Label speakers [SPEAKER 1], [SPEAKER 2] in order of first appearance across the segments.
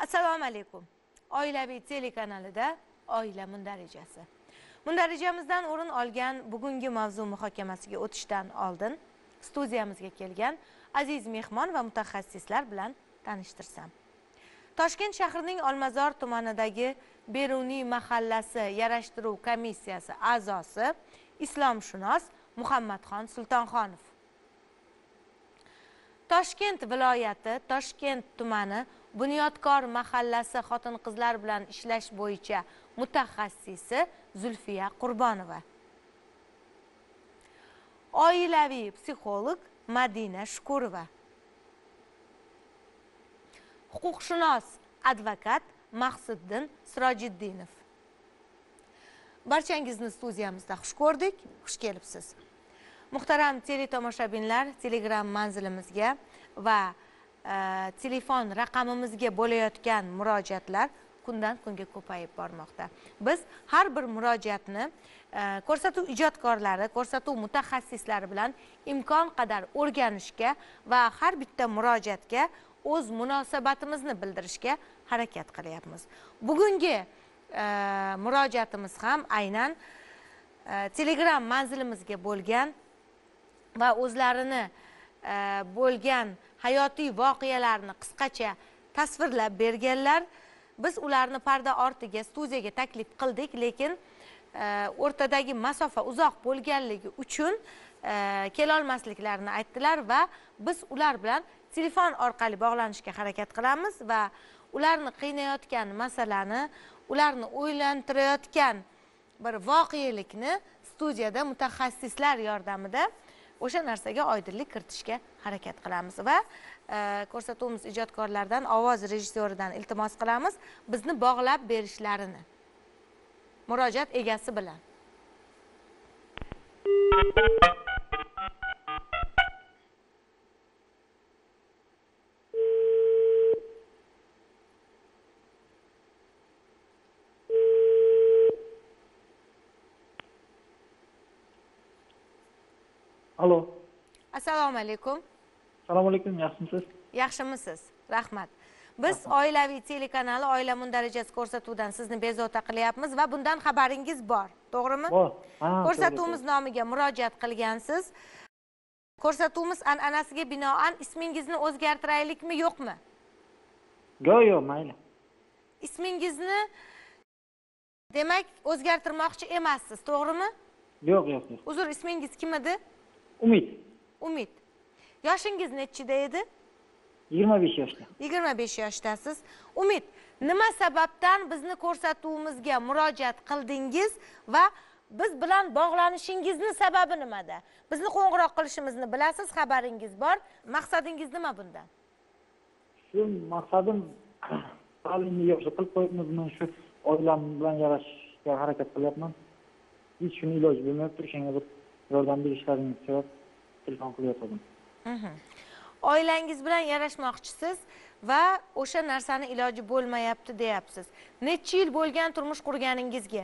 [SPEAKER 1] Assalomu alaykum. Oilaviy telekanalida Oila mundarijasi. Mundarijamizdan o'rin olgan bugungi mavzu muhokamasiga o'tishdan oldin studiyamizga kelgan aziz mehmon va mutaxassislar bilan tanishtirsam. Toshkent shahrining Olmazor tumanidagi Beruniy mahallasi yarashtiruv komissiyasi a'zosi islomshunos Muhammadxon Sultonxonov. Toshkent viloyati Toshkent tumani Bunyodkor mahallasi xotin-qizlar bilan ishlash bo'yicha mutaxassisi Zulfiya Qurbonova. Oilaviy psixolog Madina Shukurova. Huquqshunos advokat Maqsuddin Sirojiddinov. Barchangizni studiyamizda xush ko'rdik, xush kelibsiz. Muhtaram teletomoshabinlar, Telegram manzilimizga va telefon raqamimizga bo'layotgan murojaatlar kundan kunga ko'payib bormoqda. Biz har bir murojaatni ko'rsatuv ijodkorlari, ko'rsatuv mutaxassislari bilan imkon qadar o'rganishga va har bitta murojaatga o'z munosabatimizni bildirishga harakat qilyapmiz. Bugungi murojaatimiz ham aynan Telegram manzilimizga bo'lgan va o'zlarini bo'lgan hayotiy voqealarni qisqacha tasvirlab berganlar. Biz ularni parda ortiga studiyaga taklif qildik, lekin o'rtadagi masofa uzoq bo'lganligi uchun kela olmasliklarini aytdilar va biz ular bilan telefon orqali bog'lanishga harakat qilamiz va ularni qiynayotgan masalani, ularni o'ylantirayotgan bir voqelikni studiyada mutaxassislar yordamida o'sha narsaga oydinlik kiritishga harakat qilamiz va ko'rsatuvimiz ijodkorlaridan, ovoz rejissyoridan iltimos qilamiz bizni bog'lab berishlarini murojaat egasi bilan.
[SPEAKER 2] Alo.
[SPEAKER 1] Assalomu alaykum.
[SPEAKER 2] Assalomu alaykum, yaxshimisiz?
[SPEAKER 1] Yaxshimisiz? Rahmat. Biz oilaviy telekanali Oila mundarijasi ko'rsatuvidan sizni bezovta qilyapmiz va bundan xabaringiz bor, to'g'rimi?
[SPEAKER 2] Bor.
[SPEAKER 1] Ko'rsatuvimiz nomiga murojaat qilgansiz. Ko'rsatuvimiz an'anasiga binoan ismingizni o'zgartiraylikmi, yo'qmi?
[SPEAKER 2] Yo'q, mayli.
[SPEAKER 1] Ismingizni demak o'zgartirmoqchi emassiz, to'g'rimi?
[SPEAKER 2] Yo'q.
[SPEAKER 1] Uzr, ismingiz kim edi?
[SPEAKER 2] Umid.
[SPEAKER 1] Umid. Yoshingiz nechida edi?
[SPEAKER 2] 25 yoshda.
[SPEAKER 1] 25 yoshdasiz. Umid, nima sababdan bizni ko'rsatuvimizga murojaat qildingiz va biz bilan bog'lanishingizni sababi nimada? Bizni qo'ng'iroq qilishimizni bilasiz, xabaringiz bor. Maqsadingiz nima bundan?
[SPEAKER 2] Shu maqsadim ta'limni yaxshi qilib qo'yibmiz, men shu oilam bilan yarashishga harakat qilyapman. Hech shuni iloji bo'lmay turishga bir yordam berishlaringizni so'rab telefon qilyapman.
[SPEAKER 1] Oilangiz bilan yarashmoqchisiz va o'sha narsani iloji bo'lmayapti deyapsiz. Necha yil bo'lgan turmush qurganingizga?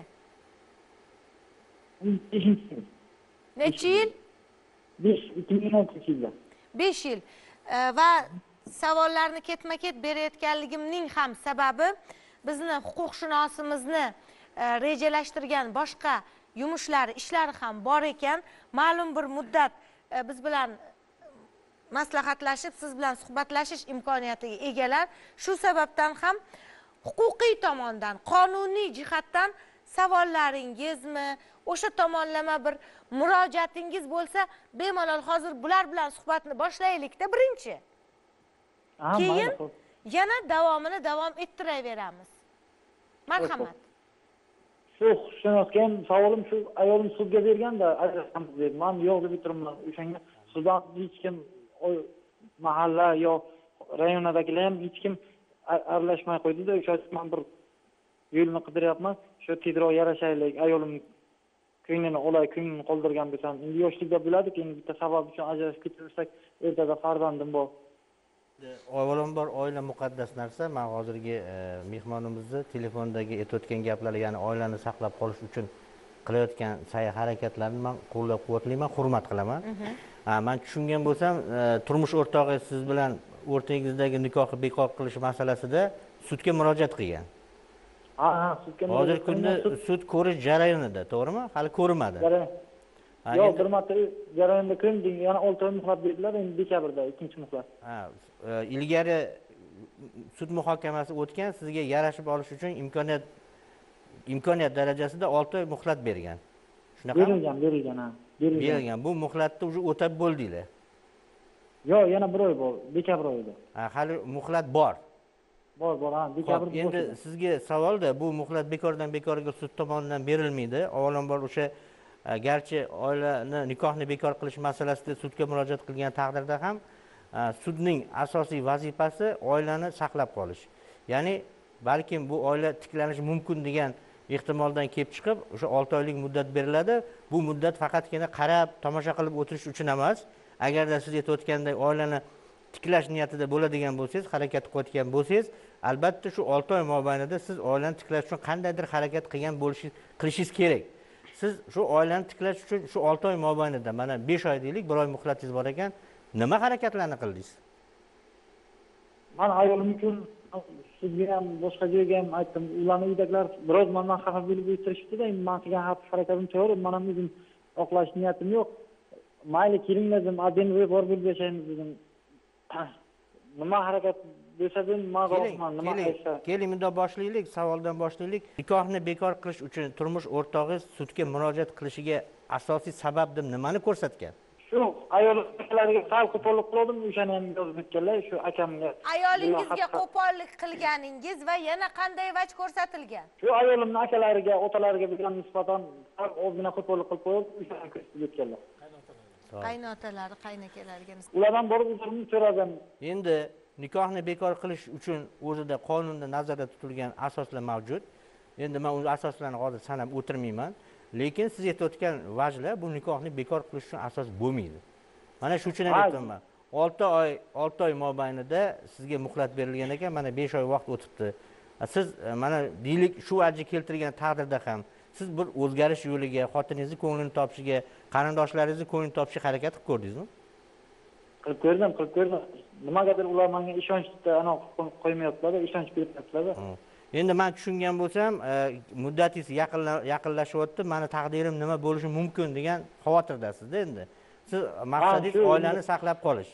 [SPEAKER 2] 5-yil.
[SPEAKER 1] Necha yil?
[SPEAKER 2] 2016-yilda.
[SPEAKER 1] 5 yil. Va savollarni ketma-ket berayotganligimning ham sababi bizni huquqshunosimizni rejalashtirgan boshqa yumushlari, ishlari ham bor ekan. Ma'lum bir muddat biz bilan maslahatlashib, siz bilan suhbatlashish imkoniyatiga egalar. Shu sababdan ham huquqiy tomondan, qonuniy jihatdan savollaringizmi, o'sha tomonlama bir murojaatingiz bo'lsa, bemalol hozir bular bilan suhbatni boshlaylik-da birinchi. Keyin yana davomini davom ettiraveramiz. Marhamat.
[SPEAKER 2] Shu huquqshunosga ham savolim shu, ayolim sudga berganda ajratamiz dedi. Men yo'q deb turibman. O'shanga suddan hech kim mahalla yo rayondagilar ham hech kim aralashmay qo'ydi-da, o'sha men bir yo'lni qidiryapman. Shu tezroq yarashaylik, ayolim ko'nglini olay, ko'nglini qoldirgan bo'lsam, endi yoshlikda bo'ladi-ku, endi bitta sabab uchun ajrashib ketaversak, ertaga farzandim bor.
[SPEAKER 3] Avvalambor oila muqaddas narsa. Men hozirgi mehmonimizni telefondagi aytayotgan gaplar, ya'ni oilani saqlab qolish uchun qilayotgan sa'y-harakatlarni men qo'llab-quvvatlayman, hurmat qilaman. Men tushungan bo'lsam, turmush o'rtog'i siz bilan o'rtangizdagi nikohni bekor qilish masalasida sudga murojaat qilgan.
[SPEAKER 2] Ha, sudga
[SPEAKER 3] Hozirgi kunda sud ko'rish jarayonida, to'g'rimi? Hali ko'rilmadi.
[SPEAKER 2] Yo'q, bir marta jarayonda ko'rdim, yana 6 oy muhlat berdilar, endi dekabrda ikkinchi muhlat.
[SPEAKER 3] Ilgari sud muhokamasi o'tgan, sizga yarashib olish uchun imkoniyat darajasida 6 oy muhlat bergan. Shunaqami?
[SPEAKER 2] Berilgan, ha.
[SPEAKER 3] Berilgan. Bu muhlatni уже o'tab bo'ldinglar.
[SPEAKER 2] Yo'q, yana 1 oy bor, dekabr oyida.
[SPEAKER 3] Hali muhlat bor.
[SPEAKER 2] Bor, ha, dekabr.
[SPEAKER 3] Endi sizga savolda, bu muhlat bekordan bekorga sud tomonidan berilmaydi. Avvalambor o'sha garchi oilani nikohni bekor qilish masalasida sudga murojaat qilgan taqdirda ham sudning asosiy vazifasi oilani saqlab qolish. Ya'ni balkim bu oila tiklanishi mumkin degan ehtimoldan kelib chiqib, o'sha 6 oylik muddat beriladi. Bu muddat faqatgina qarab, tomosha qilib o'tirish uchun emas. Agarda siz aytayotganday oilani tiklash niyatida bo'ladigan bo'lsangiz, harakat qilayotgan bo'lsangiz, albatta shu 6 oy mobaynida siz oilani tiklash uchun qandaydir harakat qilishingiz kerak. Siz shu oilani tiklash uchun shu 6 oy mobaynida, mana 5 oy deylik, 1 oy muhlatingiz bor ekan, nima harakatlarni qildingiz?
[SPEAKER 2] Men ayolim uchun sudga ham, boshqa joyga ham aytdim. Ularning uydagilar biroz mendan xafa bo'lib o'tirishdi-da, endi men qilgan harakatim to'g'ri, men ham o'zim oqlash niyatim yo'q. Mayli kelinglar dedim, ademga borib yashaymiz dedim. Nima harakat bo'lsa-da, men roziman, nima aytsa.
[SPEAKER 3] Keling, bunday boshlaylik, savoldan boshlaylik. Nikohni bekor qilish uchun turmush o'rtog'ingiz sudga murojaat qilishiga asosiy sabab deb nimani ko'rsatgan?
[SPEAKER 2] Shu ayollariga sal qo'pollik qildim, o'shani ham yozib o'tganlar, shu akamga.
[SPEAKER 1] Ayolingizga qo'pollik qilganingiz va yana qanday vaj ko'rsatilgan?
[SPEAKER 2] Shu ayolimning akalariga, otalariga bo'lgan nisbatan ozgina qo'pollik qilib qo'yib, o'shani ko'rsatib o'tganlar.
[SPEAKER 1] Qaynotalari, qaynakalariga nisbatan.
[SPEAKER 2] Ulardan borib uzrimni so'radim.
[SPEAKER 3] Endi nikohni bekor qilish uchun o'zida qonunda nazarda tutilgan asoslar mavjud. Endi men o'z asoslarini hozir sanab o'tirmayman. Lekin siz aytayotgan vajlar bu nikohni bekor qilish uchun asos bo'lmaydi. Mana shu uchun aytdim. 6 oy mobaynida sizga muhlat berilgan ekan, mana 5 oy vaqt o'tibdi. Siz mana deylik shu vajni keltirgan taqdirda ham siz bir o'zgarish yo'liga, xotiningizni ko'nglini topishiga, qarindoshlaringizni ko'nglini topishiga harakat qilib ko'rdingizmi?
[SPEAKER 2] Qilib ko'rdim. Nimagadir ular menga ishonchda qo'ymayaptilar, ishonch bermayaptilar.
[SPEAKER 3] Endi men tushungan bo'lsam, muddatingiz yaqinlashyapti, meni taqdirim nima bo'lishi mumkin degan xavotirdasiz-da endi. Siz maqsadingiz oilani saqlab qolish.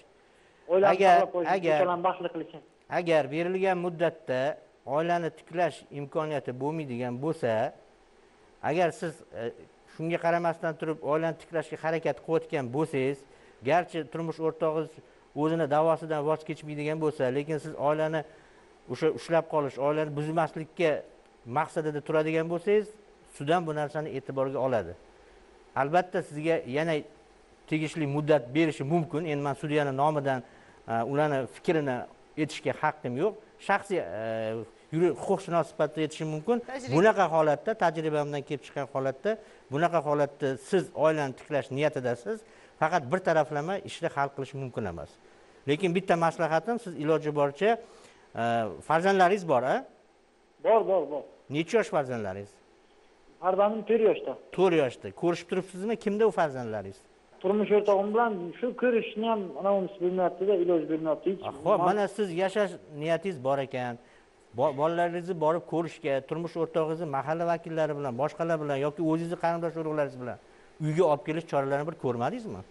[SPEAKER 3] Agar berilgan muddatda oilani tiklash imkoniyati bo'lmaydigan bo'lsa, agar siz shunga qaramasdan turib oilani tiklashga harakat qilayotgan bo'lsangiz, garchi turmush o'rtog'ingiz o'zini da'vosidan voz kechmaydigan bo'lsa, lekin siz oilani o'sha ushlab qolish, oilani buzmaslikka maqsadida turadigan bo'lsangiz, sud ham bu narsani e'tiborga oladi. Albatta sizga yana tegishli muddat berishi mumkin. Endi men sudyaning nomidan ularni fikrini aytishga haqqim yo'q. Shaxsiy huquqshunos sifatida aytishim mumkin. Bunaqa holatda, tajribamdan kelib chiqqan holatda, bunaqa holatda siz oilani tiklash niyatidasiz, faqat bir taraflama ishni hal qilish mumkin emas. Lekin bitta maslahatim, siz iloji boricha farzandlaringiz bor, a?
[SPEAKER 2] Bor.
[SPEAKER 3] Necha yosh farzandlaringiz?
[SPEAKER 2] Farzandim 4 yoshda.
[SPEAKER 3] 4 yoshda. Ko'rishib turibsizmi? Kimda u farzandlaringiz?
[SPEAKER 2] Turmush o'rtog'im bilan shu ko'rishni ham anavimiz bilmayapti-da, iloji bilmayapti.
[SPEAKER 3] Xo'p, mana siz yashash niyatingiz bor ekan. Bolalaringizni borib ko'rishga, turmush o'rtog'ingizni mahalla vakillari bilan, boshqalar bilan yoki o'zingizni qarindosh urug'laringiz bilan uyga olib kelish choralarini bir ko'rmadingizmi?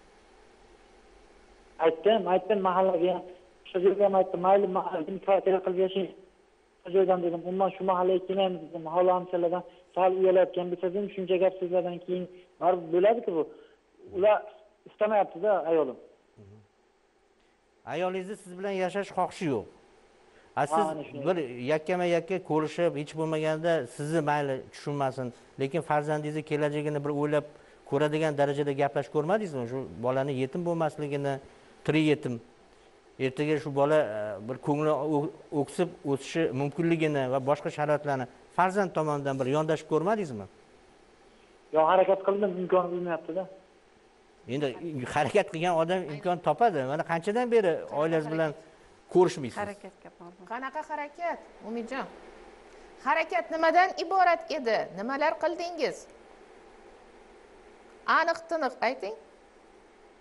[SPEAKER 2] Aytdim mahallaga ham. Shu yerga ham aytdim, mayli mahallaga kvartira qilib yashang. Shu joydan dedim, umuman shu mahallaga kelmaymiz dedim. Mahalla hamshiralardan sal uyalayotgan bo'lsa dedim, shuncha gap so'zlardan keyin baribir bo'ladi-ku bu. Ular istamayapti-da ayolim.
[SPEAKER 3] Ayolingizni siz bilan yashash xohishi yo'q. Siz bir yakkama-yakka ko'rishib, hech bo'lmaganda sizni mayli tushunmasin, lekin farzandingizni kelajagini bir o'ylab ko'radigan darajada gaplashib ko'rmadingizmi? Shu bolaning yetim bo'lmasligini, tirik yetim, ertaga shu bola bir ko'ngli o'ksib o'sishi mumkinligini va boshqa sharoitlarni farzand tomonidan bir yondashib ko'rmadingizmi?
[SPEAKER 2] Yo'q, harakat qildim, imkon bo'lmayapti-da.
[SPEAKER 3] Endi harakat qilgan odam imkon topadi. Mana qanchadan beri oilangiz bilan ko'rishmaysiz?
[SPEAKER 4] Harakatga bordim. Qanaqa harakat, Umidjon? Harakat nimadan iborat edi? Nimalar qildingiz? Aniq-tiniq ayting.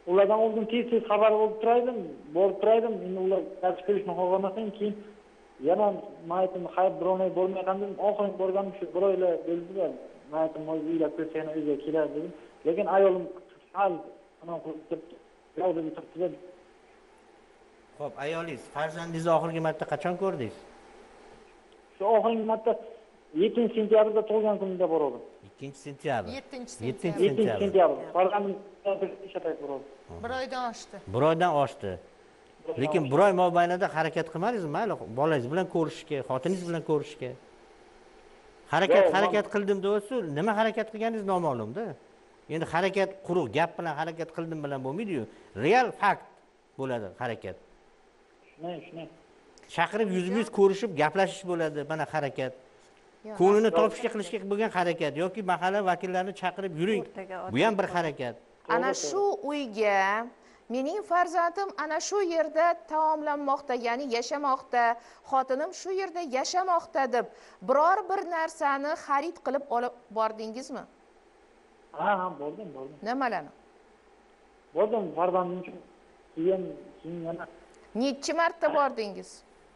[SPEAKER 2] ulardan oldin tez xabar olib turaydim, borib turaydim. Endi ular qaytib kelishni xohlamasdan keyin yana mayitimni hayb birovni bo'lmay qoldim. Oxirgi borganim shu bir oylar bo'ldi-da. Mayitim uylab ko'rsagina uyga keladi dedim. Lekin ayolim hal anon qilib turibdi. Yo'q deb turibdi.
[SPEAKER 3] Xo'p, ayolingiz farzandingizni oxirgi marta qachon ko'rdingiz?
[SPEAKER 2] Shu oxirgi marta 7-sentyabrda tug'ilgan kunida bordim.
[SPEAKER 3] 2-sentyabr.
[SPEAKER 4] 7-sentyabr.
[SPEAKER 2] 7-sentyabr. Farzandim isha payt bordim.
[SPEAKER 4] Bir oydan oshdi.
[SPEAKER 3] Bir oydan oshdi. Lekin bir oy mobaynida harakat qilmadingizmi? Mayli, bolangiz bilan ko'rishishga, xotiningiz bilan ko'rishishga. Harakat qildim desa, nima harakat qilganingiz noma'lum-da. Endi harakat quruq gap bilan harakat qildim bilan bo'lmaydi-yu. Real fakt bo'ladi harakat.
[SPEAKER 2] Shunday.
[SPEAKER 3] Chaqirib yuzma-yuz ko'rishib gaplashish bo'ladi, mana harakat. Ko'nglini topishga qilishga bo'lgan harakat yoki mahalla vakillarini chaqirib yuring. Bu ham bir harakat.
[SPEAKER 4] Ana shu uyga mening farzandim ana shu yerda taomlanmoqda, ya'ni yashamoqda, xotinim shu yerda yashamoqda deb biror bir narsani xarid qilib olib bordingizmi?
[SPEAKER 2] Ha, bordim.
[SPEAKER 4] Nimalarni?
[SPEAKER 2] Bordim farzandim uchun. Keyin yana
[SPEAKER 4] Necha marta bordingiz?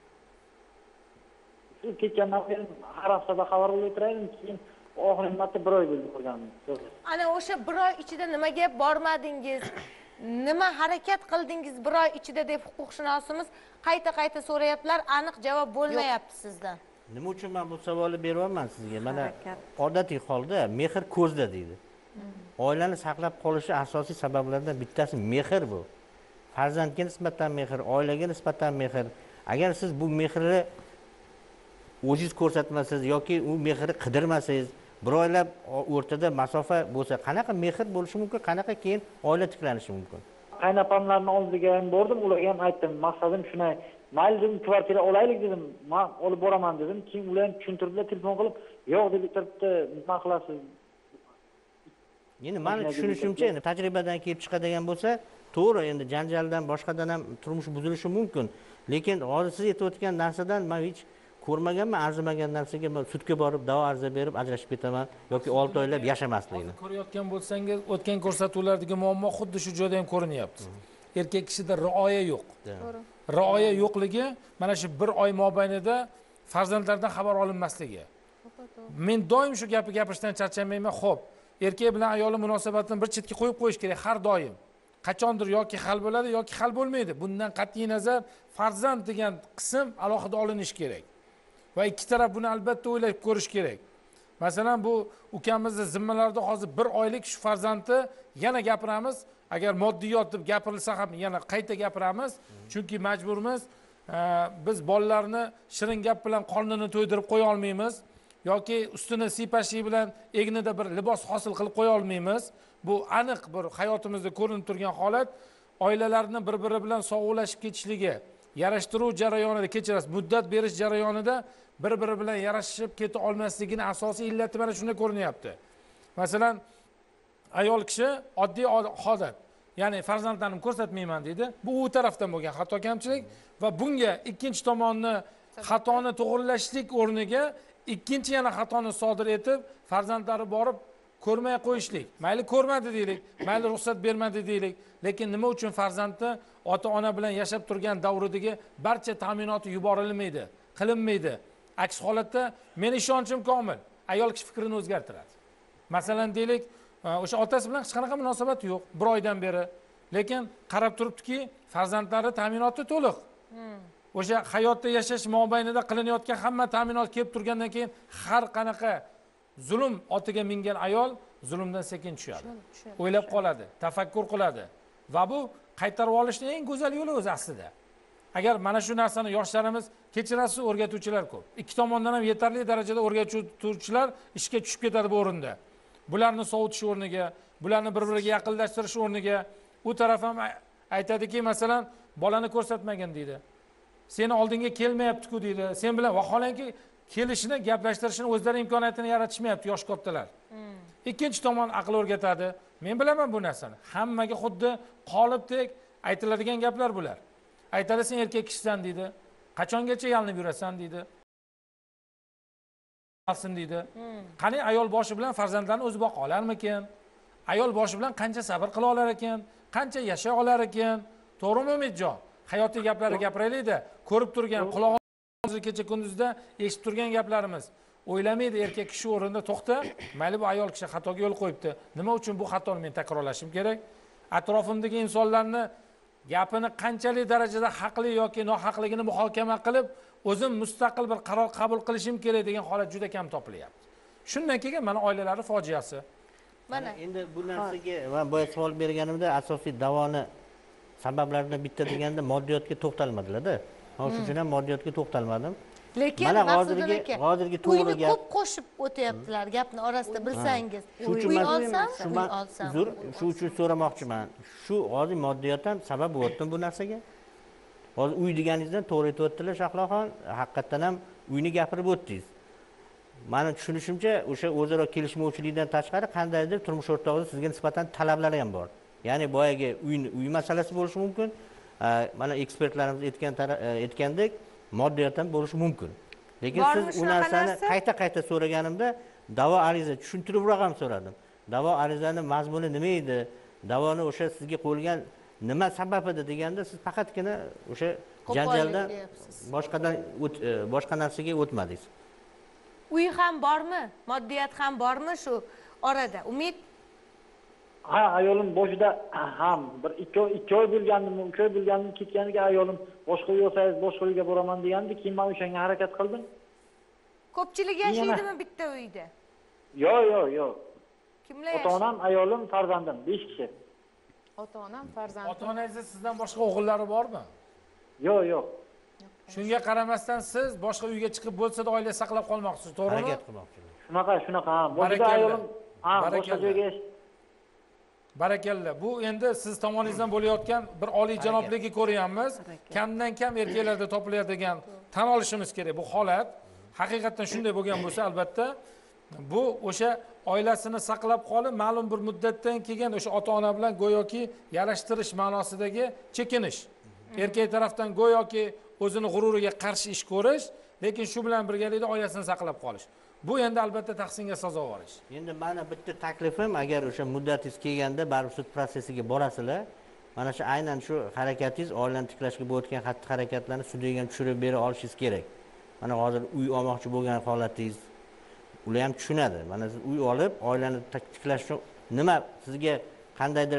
[SPEAKER 2] shu ketgandan keyin har haftada xabar olib turaydim. Keyin oxirgi marta bir oy bo'ldi ko'rganim.
[SPEAKER 1] Ana o'sha bir oy ichida nimaga bormadingiz? Nima harakat qildingiz bir oy ichida deb huquqshunosimiz qayta so'rayaptilar, aniq javob bo'lmayapti sizdan.
[SPEAKER 3] Nima uchun men bu savolni beryapman sizga? Mana odatiy holda mehr ko'zda deydi. Oilani saqlab qolishi asosiy sabablardan bittasi mehr bu. Farzandga nisbatan mehr, oilaga nisbatan mehr. Agar siz bu mehrni o'zingiz ko'rsatmasangiz yoki u mehrni qidirmasangiz, bir oylab o'rtada masofa bo'lsa, qanaqa mehr bo'lishi mumkin, qanaqa keyin oila tiklanishi mumkin?
[SPEAKER 2] Qaynopamlarni oldiga ham bordim, ularga ham aytdim. Maqsadim shunday. Mayli dedim, kvartira olaylik dedim. Men olib boraman dedim. Keyin ular ham tushuntirdilar, telefon qilib, yo'q deb turibdi, nima qilasiz?
[SPEAKER 3] Endi meni tushunishimcha, endi tajribadan kelib chiqadigan bo'lsa, to'g'ri, endi janjaldan boshqadan ham turmush buzilishi mumkin. Lekin hozir siz aytayotgan narsadan men hech ko'rmaganman, arzimagan narsaga men sudga borib da'vo ariza berib ajrashib ketaman yoki 6 oylab yashamaslikni.
[SPEAKER 5] Ko'rayotgan bo'lsangiz, o'tgan ko'rsatuvlardagi muammo xuddi shu joyda ham ko'rinyapti. Erkak kishida rioya yo'q. Rioya yo'qligi mana shu bir oy mobaynida farzandlardan xabar olinmasligi. Men doim shu gapni gapirishdan charchamayman. Xo'p, erkak bilan ayoli munosabatini bir chetga qo'yib qo'yish kerak har doim. Qachondir yoki hal bo'ladi yoki hal bo'lmaydi. Bundan qat'iy nazar farzand degan qism alohida olinish kerak. Va ikki taraf buni albatta o'ylab ko'rish kerak. Masalan, bu ukamizning zimmalarida hozir bir oylik shu farzandni yana gapiramiz. Agar moddiyot deb gapirilsa ham yana qayta gapiramiz. Chunki majburmiz. Biz bolalarni shirin gap bilan qornini to'ydirib qo'ya olmaymiz. Yoki ustini siypashi bilan egnida bir libos hosil qilib qo'ya olmaymiz. Bu aniq bir hayotimizda ko'rinib turgan holat. Oilalarni bir-biri bilan sog'lashib ketishligi, yarashtiruv jarayonida, kechirasiz, muddat berish jarayonida bir-biri bilan yarashib keta olmasligining asosiy illati mana shunda ko'rinyapti. Masalan, ayol kishi oddiy holat, ya'ni farzandlarimni ko'rsatmayman deydi. Bu u tarafdan bo'lgan xato kamchilik va bunga ikkinchi tomonni xatoni to'g'rilashlik o'rniga ikkinchi yana xatoni sodir etib, farzandlari borib ko'rmay qo'yishlik. Mayli ko'rmadi deylik, mayli ruxsat bermadi deylik, lekin nima uchun farzandni ota-ona bilan yashab turgan davridagi barcha ta'minoti yuborilmaydi, qilinmaydi. Aks holatda men ishonchim komil, ayol kishi fikrini o'zgartiradi. Masalan, deylik, o'sha otasi bilan hech qanaqa munosabati yo'q bir oydan beri, lekin qarab turibdiki, farzandlari ta'minoti to'liq. O'sha hayotda yashash mobaynida qilinayotgan hamma ta'minot kelib turgandan keyin har qanaqa zulm otiga mingan ayol zulmdan sekin tushadi. O'ylab qoladi, tafakkur qiladi va bu qaytarib olishning eng go'zal yo'li o'zi aslida. Agar mana shu narsani yoshlarimiz, kechirasiz, o'rgatuvchilar ko'p. Ikki tomondan ham yetarli darajada o'rgatuvchilar ishga tushib ketadi bu o'rinda. Bularni sovutish o'rniga, bularni bir-biriga yaqinlashtirish o'rniga u taraf ham aytadiki, masalan, bolani ko'rsatmagin deydi. Seni oldinga kelmayapti-ku deydi. Sen bilan vaholanki kelishini, gaplashtirishini o'zlari imkoniyatini yaratishmayapti yosh kattalar. Ikkinchi tomon aql o'rgatadi. Men bilaman bu narsani. Hammaga xuddi qolibdek aytiladigan gaplar bular. Aytadi, sen erkak kishisan deydi. Qachongacha yalinib yurasan deydi. Alsin deydi. Qani ayol boshi bilan farzandlarni o'zi boqa olarmikan? Ayol boshi bilan qancha sabr qila olar ekan? qancha yashay olar ekan? To'g'rimi Umidjon? Hayotiy gaplarni gapiraylik-da. Ko'rib turgan, qulog'imizni kecha kunduzda eshitib turgan gaplarimiz. O'ylamaydi erkak kishi o'rinda to'xta, mayli bu ayol kishi xatoga yo'l qo'yibdi. Nima uchun bu xatoni men takrorlashim kerak? Atrofimdagi insonlarni gapini qanchalik darajada haqli yoki nohaqligini muhokama qilib, o'zim mustaqil bir qaror qabul qilishim kerak degan holat juda kam topilyapti. Shundan keyin mana oilalari fojiasi.
[SPEAKER 1] Mana
[SPEAKER 3] endi bu narsaga men boya savol berganimda asosiy davoni sabablaridan bitta deganda moddiyotga to'xtalmadilar-da. Shuning uchun ham moddiyotga to'xtalmadim.
[SPEAKER 1] lekin
[SPEAKER 3] mana
[SPEAKER 1] Maqsudjon aka,
[SPEAKER 3] hozirgi to'g'ri gap.
[SPEAKER 1] ko'p qo'shib o'tyaptilar gapni orasida bilsangiz.
[SPEAKER 3] Shu uchun
[SPEAKER 1] Uy
[SPEAKER 3] men
[SPEAKER 1] olsam, uy
[SPEAKER 3] man
[SPEAKER 1] olsam.
[SPEAKER 3] uzr, shu uchun so'ramoqchiman. Shu hozir moddiyat ham sabab bo'lyapti bu narsaga. Hozir uy deganingizdan to'g'ri aytib o'tdilar Shahloxon, haqiqatan ham uyni gapirib o'tdingiz. Meni tushunishimcha, o'sha o'zaro kelishmovchilikdan tashqari qandaydir turmush o'rtog'ingiz sizga nisbatan talablari ham bor. Ya'ni boyagi uy masalasi bo'lishi mumkin. Mana ekspertlarimiz aytgandek, moddiyat ham bo'lishi mumkin. Lekin
[SPEAKER 1] Bormi
[SPEAKER 3] siz u
[SPEAKER 1] shunaqa
[SPEAKER 3] narsani
[SPEAKER 1] narsa?
[SPEAKER 3] qayta tushuntirganimda da'vo ariza tushuntiribroq ham so'radim. Da'vo arizani mazmuni nima edi? Da'voni o'sha sizga qo'yilgan nima sabab edi deganda siz faqatgina o'sha janjaldan boshqa narsaga o'tmadingiz.
[SPEAKER 1] Uy ham bormi? Moddiyat ham bormi shu orada? Umid
[SPEAKER 2] Ha, ayolim boshida ham bir 2 oy bo'lgandim, 3 oy bo'lgandim ketganiga ayolim boshqa uy olsangiz boshqa uyga boraman degandi, keyin men o'shanga harakat qildim.
[SPEAKER 1] ko'pchilik yashaydimi bitta uyda?
[SPEAKER 2] Yo'q.
[SPEAKER 1] Kimlar
[SPEAKER 2] Ota-onam, ayolim, farzandim 5 kishi.
[SPEAKER 4] Ota-onam, farzandim.
[SPEAKER 5] Ota-onangiz sizdan boshqa o'g'illari bormi?
[SPEAKER 2] Yo'q.
[SPEAKER 5] Shunga qaramasdan siz boshqa uyga chiqib bo'lsa-da oila saqlab qolmoqchisiz, to'g'rimi?
[SPEAKER 3] Harakat qilmoqchiman.
[SPEAKER 2] Shunaqa ha. Boshida
[SPEAKER 5] Barakalla.
[SPEAKER 2] ayolim boshqa
[SPEAKER 5] Barakalla.
[SPEAKER 2] joyga
[SPEAKER 5] Barakalla. Bu endi siz tomoningizdan bo'layotgan bir oliy janobligi ko'ryapmiz. Kamdan kam erkaklarda topiladigan tan olishimiz kerak. Bu holat haqiqatan shunday bo'lgan bo'lsa, albatta bu o'sha oilasini saqlab qolib, ma'lum bir muddatdan keyin o'sha ota-ona bilan go'yoki yarashtirish ma'nosidagi chekinish. Erkak tarafdan go'yoki o'zini g'ururiga qarshi ish ko'rish, lekin shu bilan birgalikda oilasini saqlab qolish. Bu endi albatta tahsinga sazovor ish.
[SPEAKER 3] Endi mana bitta taklifim, agar o'sha muddatingiz kelganda baribir sud protsessiga borasizlar, mana shu aynan shu harakatingiz oilani tiklashga bo'layotgan xatti-harakatlarni sudga ham tushirib bera olishingiz kerak. Mana hozir uy olmoqchi bo'lgan holatingiz ular ham tushunadi. Mana siz uy olib, oilani tiklash uchun nima sizga qandaydir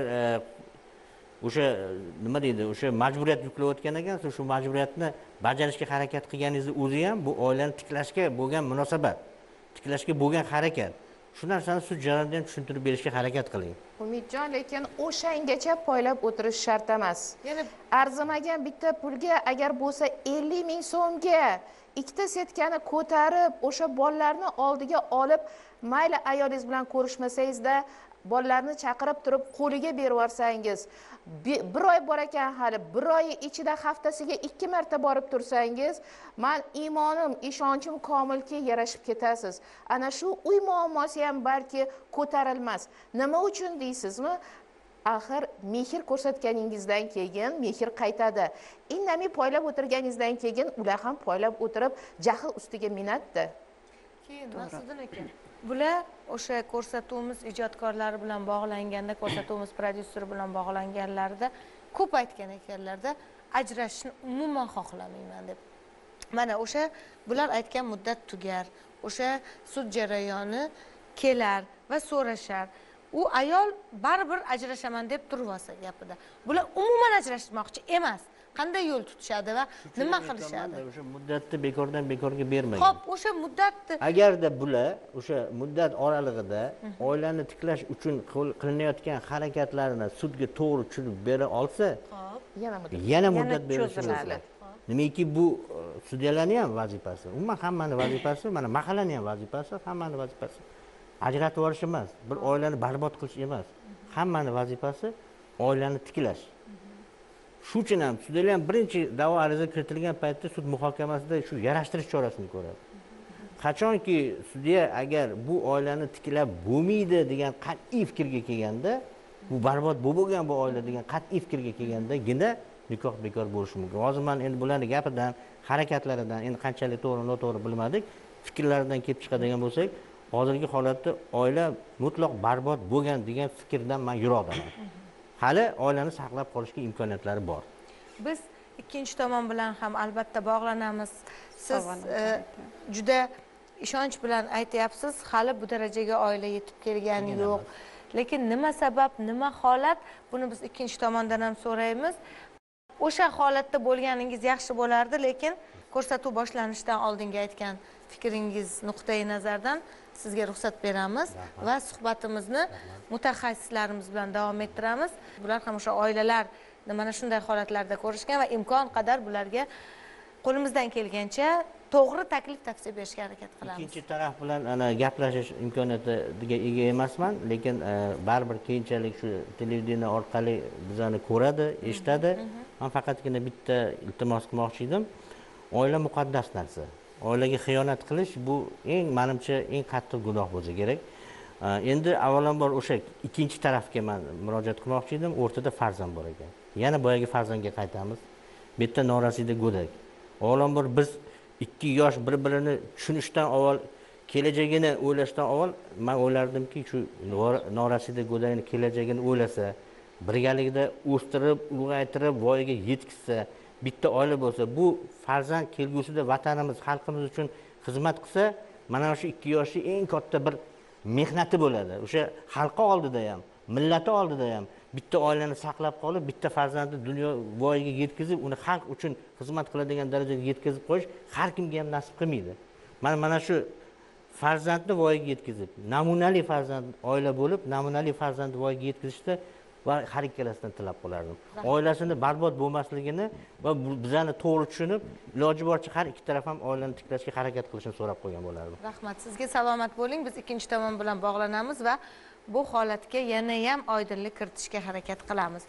[SPEAKER 3] o'sha nima deydi, o'sha majburiyat yuklayotgan ekansiz, shu majburiyatni bajarishga harakat qilganingizni o'zi ham bu oilani tiklashga bo'lgan munosabat, tiklashga bo'lgan harakat. Shu narsani sud jarayonida ham tushuntirib berishga harakat qiling.
[SPEAKER 4] Umidjon, lekin o'shangacha poylab o'tirish shart emas.
[SPEAKER 1] Yana
[SPEAKER 4] Arzimagan bitta pulga agar bo'lsa 50 ming so'mga ikkita setkani ko'tarib, o'sha bolalarni oldiga olib, mayli ayolingiz bilan ko'rishmasangizda bolalarni chaqirib turib qo'liga berib yorsangiz, bir oy bor ekan hali, bir oy ichida haftasiga 2 marta borib tursangiz, men iymonim, ishonchim komilki yarashib ketasiz. Ana shu uy muammosi ham balki ko'tarilmas. Nima uchun deysizmi? Axir mehr ko'rsatganingizdan keyin mehr qaytadi. Indamay poylab o'tirganingizdan keyin ular ham poylab o'tirib jahl ustiga minatdi.
[SPEAKER 1] keyin Maqsudjon aka, bular o'sha ko'rsatuvimiz ijodkorlari bilan bog'langanda, ko'rsatuvimiz prodyuseri bilan bog'langanlarida ko'p aytgan ekanlarda, ajrashishni umuman xohlamayman deb. Mana o'sha bular aytgan muddat tugar, o'sha sud jarayoni kelar va so'rashar. U ayol baribir ajrashaman deb turib olsa gapida. Bular umuman ajrashmoqchi emas. Qanday yo'l tutishadi va nima qilishadi?
[SPEAKER 3] O'sha muddatni bekordan bekorga bermagan.
[SPEAKER 1] Xo'p, o'sha muddatni
[SPEAKER 3] Agarda bular o'sha muddat oralig'ida oilani tiklash uchun qilinayotgan harakatlarini sudga to'g'ri tushunib bera olsa, yana muddat berishi mumkin. Nimaiki bu sudyalarning ham vazifasi, umuman hammaning vazifasi, mana mahallaning ham vazifasi, hammaning vazifasi. Ajratib yuborish emas, bir oilani barbod qilish emas. Hammaning vazifasi oilani tiklash. Shu uchun ham sudlar ham birinchi da'vo ariza kiritilgan paytda sud muhokamasida shu yarashtirish chorasini ko'radi. Qachonki sudya agar bu oilani tiklab bo'lmaydi degan qat'iy fikrga kelganda, bu barbod bo'lgan bu oila degan qat'iy fikrga kelgandagina nikoh bekor bo'lishi mumkin. Hozir men endi bularning gapidan, harakatlaridan, endi qanchalik to'g'ri noto'g'ri bilmadik, fikrlaridan kelib chiqadigan bo'lsak, hozirgi holatda oila mutlaq barbod bo'lgan degan fikrdan men yiroqdaman. hali oilani saqlab qolishga imkoniyatlari bor.
[SPEAKER 1] Biz ikkinchi tomon bilan ham albatta bog'lanamiz. Siz juda ishonch bilan aytyapsiz, hali bu darajaga oila yetib kelgani yo'q. Lekin nima sabab, nima holat, buni biz ikkinchi tomondan ham so'raymiz. O'sha holatda bo'lganingiz yaxshi bo'lardi, lekin ko'rsatuv boshlanishidan oldingi aytgan fikringiz nuqtai nazardan sizga ruxsat beramiz va suhbatimizni mutaxassislarimiz bilan davom ettiramiz. Bular ham o'sha oilalar mana shunday holatlarda ko'rishgan va imkon qadar bularga qo'limizdan kelgancha to'g'ri taklif tavsiya berishga harakat qilamiz.
[SPEAKER 3] Ikkinchi taraf bilan ana gaplashish imkoniyatiga ega emasman, lekin baribir keyinchalik shu televideniya orqali bizani ko'radi, eshitadi. Men faqatgina bitta iltimos qilmoqchi edim. Oila muqaddas narsa. Oilaga xiyonat qilish bu menimcha eng qattiq gunoh bo'lsa kerak. Endi avvalambor o'sha ikkinchi tarafga men murojaat qilmoqchi edim. O'rtada farzand bor ekan. Yana boyagi farzandga qaytamiz. Bitta norasida go'dak. Avvalambor biz 2 yosh bir-birini tushunishdan avval, kelajagini o'ylashdan avval men o'ylardimki, shu norasida go'dakning kelajagini o'ylasa, birgalikda o'stirib, ulg'aytirib, voyaga yetkazsa, bitta oila bo'lsa, bu farzand kelgusida vatanimiz, xalqimiz uchun xizmat qilsa, mana shu 2 yoshli eng katta bir mehnati bo'ladi. O'sha xalqi oldida ham, millati oldida ham bitta oilani saqlab qolib, bitta farzandni dunyo voyaga yetkazib, uni xalq uchun xizmat qiladigan darajaga yetkazib qo'yish har kimga ham nasib qilmaydi. Mana shu farzandni voyaga yetkazib, namunali farzand oila bo'lib, namunali farzandni voyaga yetkazishda va har ikkalasidan tilab qolardim. Oilasini barbod bo'lmasligini va bizani to'g'ri tushunib, iloji boricha har ikki taraf ham oilani tiklashga harakat qilishini so'rab qo'ygan bo'lardim.
[SPEAKER 1] Rahmat, sizga salomat bo'ling. Biz ikkinchi tomon bilan bog'lanamiz va bu holatga yana ham oydinlik kiritishga harakat qilamiz.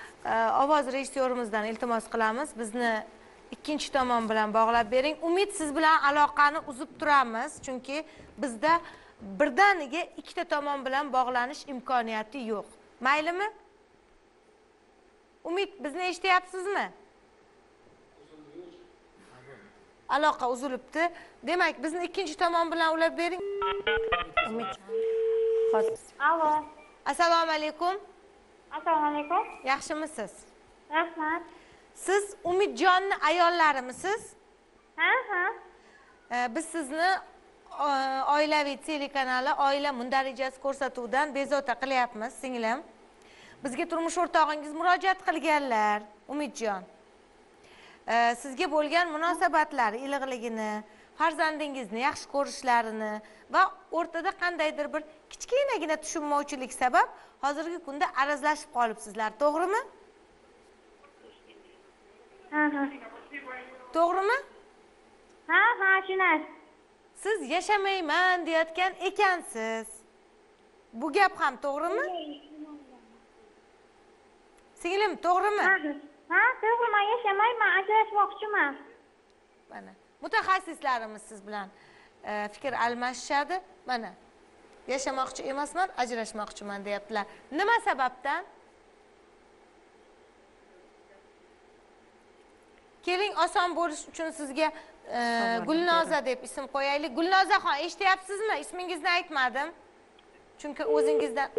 [SPEAKER 1] Ovoz rejissyorimizdan iltimos qilamiz, bizni ikkinchi tomon bilan bog'lab bering. Umid, siz bilan aloqani uzib turamiz, chunki bizda birdaniga ikkita tomon bilan bog'lanish imkoniyati yo'q. Maylimi? Umid, bizni eshityapsizmi? Aloqa uzilibdi. Demak, bizni ikkinchi tomon bilan ulab bering. Umid.
[SPEAKER 6] Alo.
[SPEAKER 1] Assalomu alaykum.
[SPEAKER 6] Assalomu alaykum.
[SPEAKER 1] Yaxshimisiz?
[SPEAKER 6] Rahmat.
[SPEAKER 1] Siz Umidjonning ayollarimiz?
[SPEAKER 6] Ha.
[SPEAKER 1] Biz sizni oilaviy telekanali Oila mundarijasi ko'rsatuvidan bezovta qilyapmiz, singlim. Bizga turmush o'rtog'ingiz murojaat qilganlar, Umidjon. Sizga bo'lgan munosabatlari iliqligini, farzandingizni yaxshi ko'rishlarini va o'rtada qandaydir bir kichkinagina tushunmovchilik sabab hozirgi kunda arazlashib qolibsizlar, to'g'rimi?
[SPEAKER 6] Ha.
[SPEAKER 1] To'g'rimi?
[SPEAKER 6] Ha, shunday.
[SPEAKER 1] Siz yashamayman deyotgan ekansiz. Bu gap ham to'g'rimi? Singlim, to'g'rimi?
[SPEAKER 6] Ha, to'g'ri, men yashamayman, ajrashmoqchiman.
[SPEAKER 1] Mana, mutaxassislarimiz siz bilan fikr almashishadi. Mana, yashamoqchi emasman, ajrashmoqchiman deyaptilar. Nima sababdan? Keling, oson bo'lish uchun sizga Gulnoza deb ism qo'yaylik. Gulnozaxon, eshityapsizmi? Ismingizni aytmadim. Chunki o'zingizdan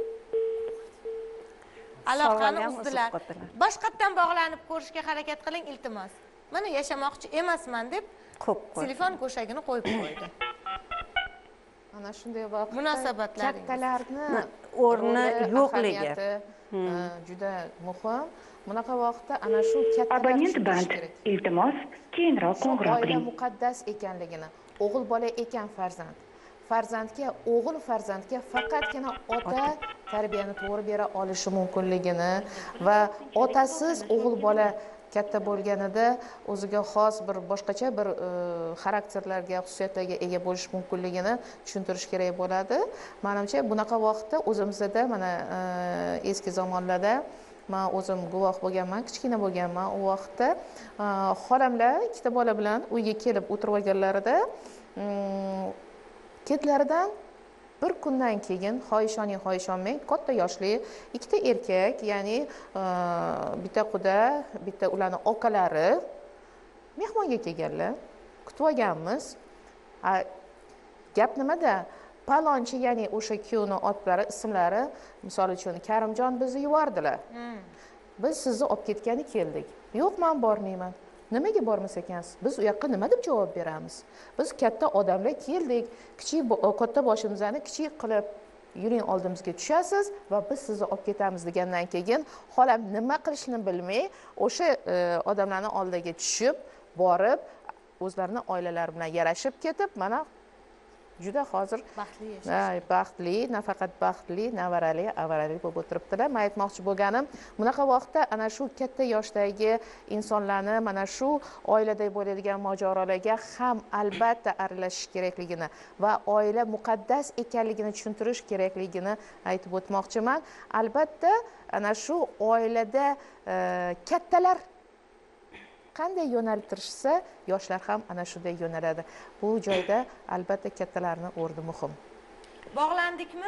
[SPEAKER 1] aloqani uzdilar. Boshqatdan bog'lanib ko'rishga harakat qiling, iltimos. Mana yashamoqchi emasman deb telefon go'shagini qo'yib qo'ydi.
[SPEAKER 4] Ana shunday vaqtda
[SPEAKER 1] munosabatlaringiz,
[SPEAKER 4] kattalarni
[SPEAKER 7] o'rni yo'qligi
[SPEAKER 4] juda muhim. Bunaqa vaqtda ana shu kattalar
[SPEAKER 8] Abonent band, iltimos, keyinroq qo'ng'iroq
[SPEAKER 4] oila
[SPEAKER 8] qiling.
[SPEAKER 4] muqaddas ekanligini, o'g'il bola ekan farzand. Farzandga, o'g'il farzandga faqatgina ota tarbiyani to'g'ri bera olishi mumkinligini va otasiz o'g'il bola katta bo'lganida o'ziga xos bir boshqacha bir xarakterlarga, xususiyatlarga ega bo'lish mumkinligini tushuntirish kerak bo'ladi. Menimcha bunaqa vaqtda o'zimizda mana eski zamonlarda men o'zim guvoh bo'lganman, kichkina bo'lganman. U vaqtda xolamlar ikkita bola bilan uyga kelib o'tirib olganlarida ketlaridan bir kundan keyin xoyishonmang katta yoshli ikkita erkak, ya'ni bitta quda, bitta ularning okalari mehmonga kelganlar. Kutib olganmiz. Gap nimada? palonchi, ya'ni o'sha kuyovni otlari, ismlari, misol uchun Karimjon bizni yubordilar. Biz sizni olib ketgani keldik. Yo'q, men bormayman. Nimaga bormas ekansiz? Biz u yoqqa nima deb javob beramiz? Biz katta odamlar keldik, katta boshimizni kichik qilib yuring, oldimizga tushasiz va biz sizni olib ketamiz degandan keyin xolam nima qilishni bilmay o'sha odamlarning oldiga tushib, borib, o'zlarini oilalari bilan yarashib ketib, mana juda hozir baxtli, nafaqat baxtli, navarali, avarali bo'lib o'tiribdilar. Men aytmoqchi bo'lganim, bunaqa vaqtda ana shu katta yoshdagi insonlarni mana shu oilada bo'ladigan mojarolarga ham albatta aralashish kerakligini va oila muqaddas ekanligini tushuntirish kerakligini aytib o'tmoqchiman. Albatta ana shu oilada kattalar qanday yo'naltirishsa, yoshlar ham ana shunday yo'naladi. Bu joyda albatta kattalarning o'rni muhim.
[SPEAKER 1] Bog'landikmi?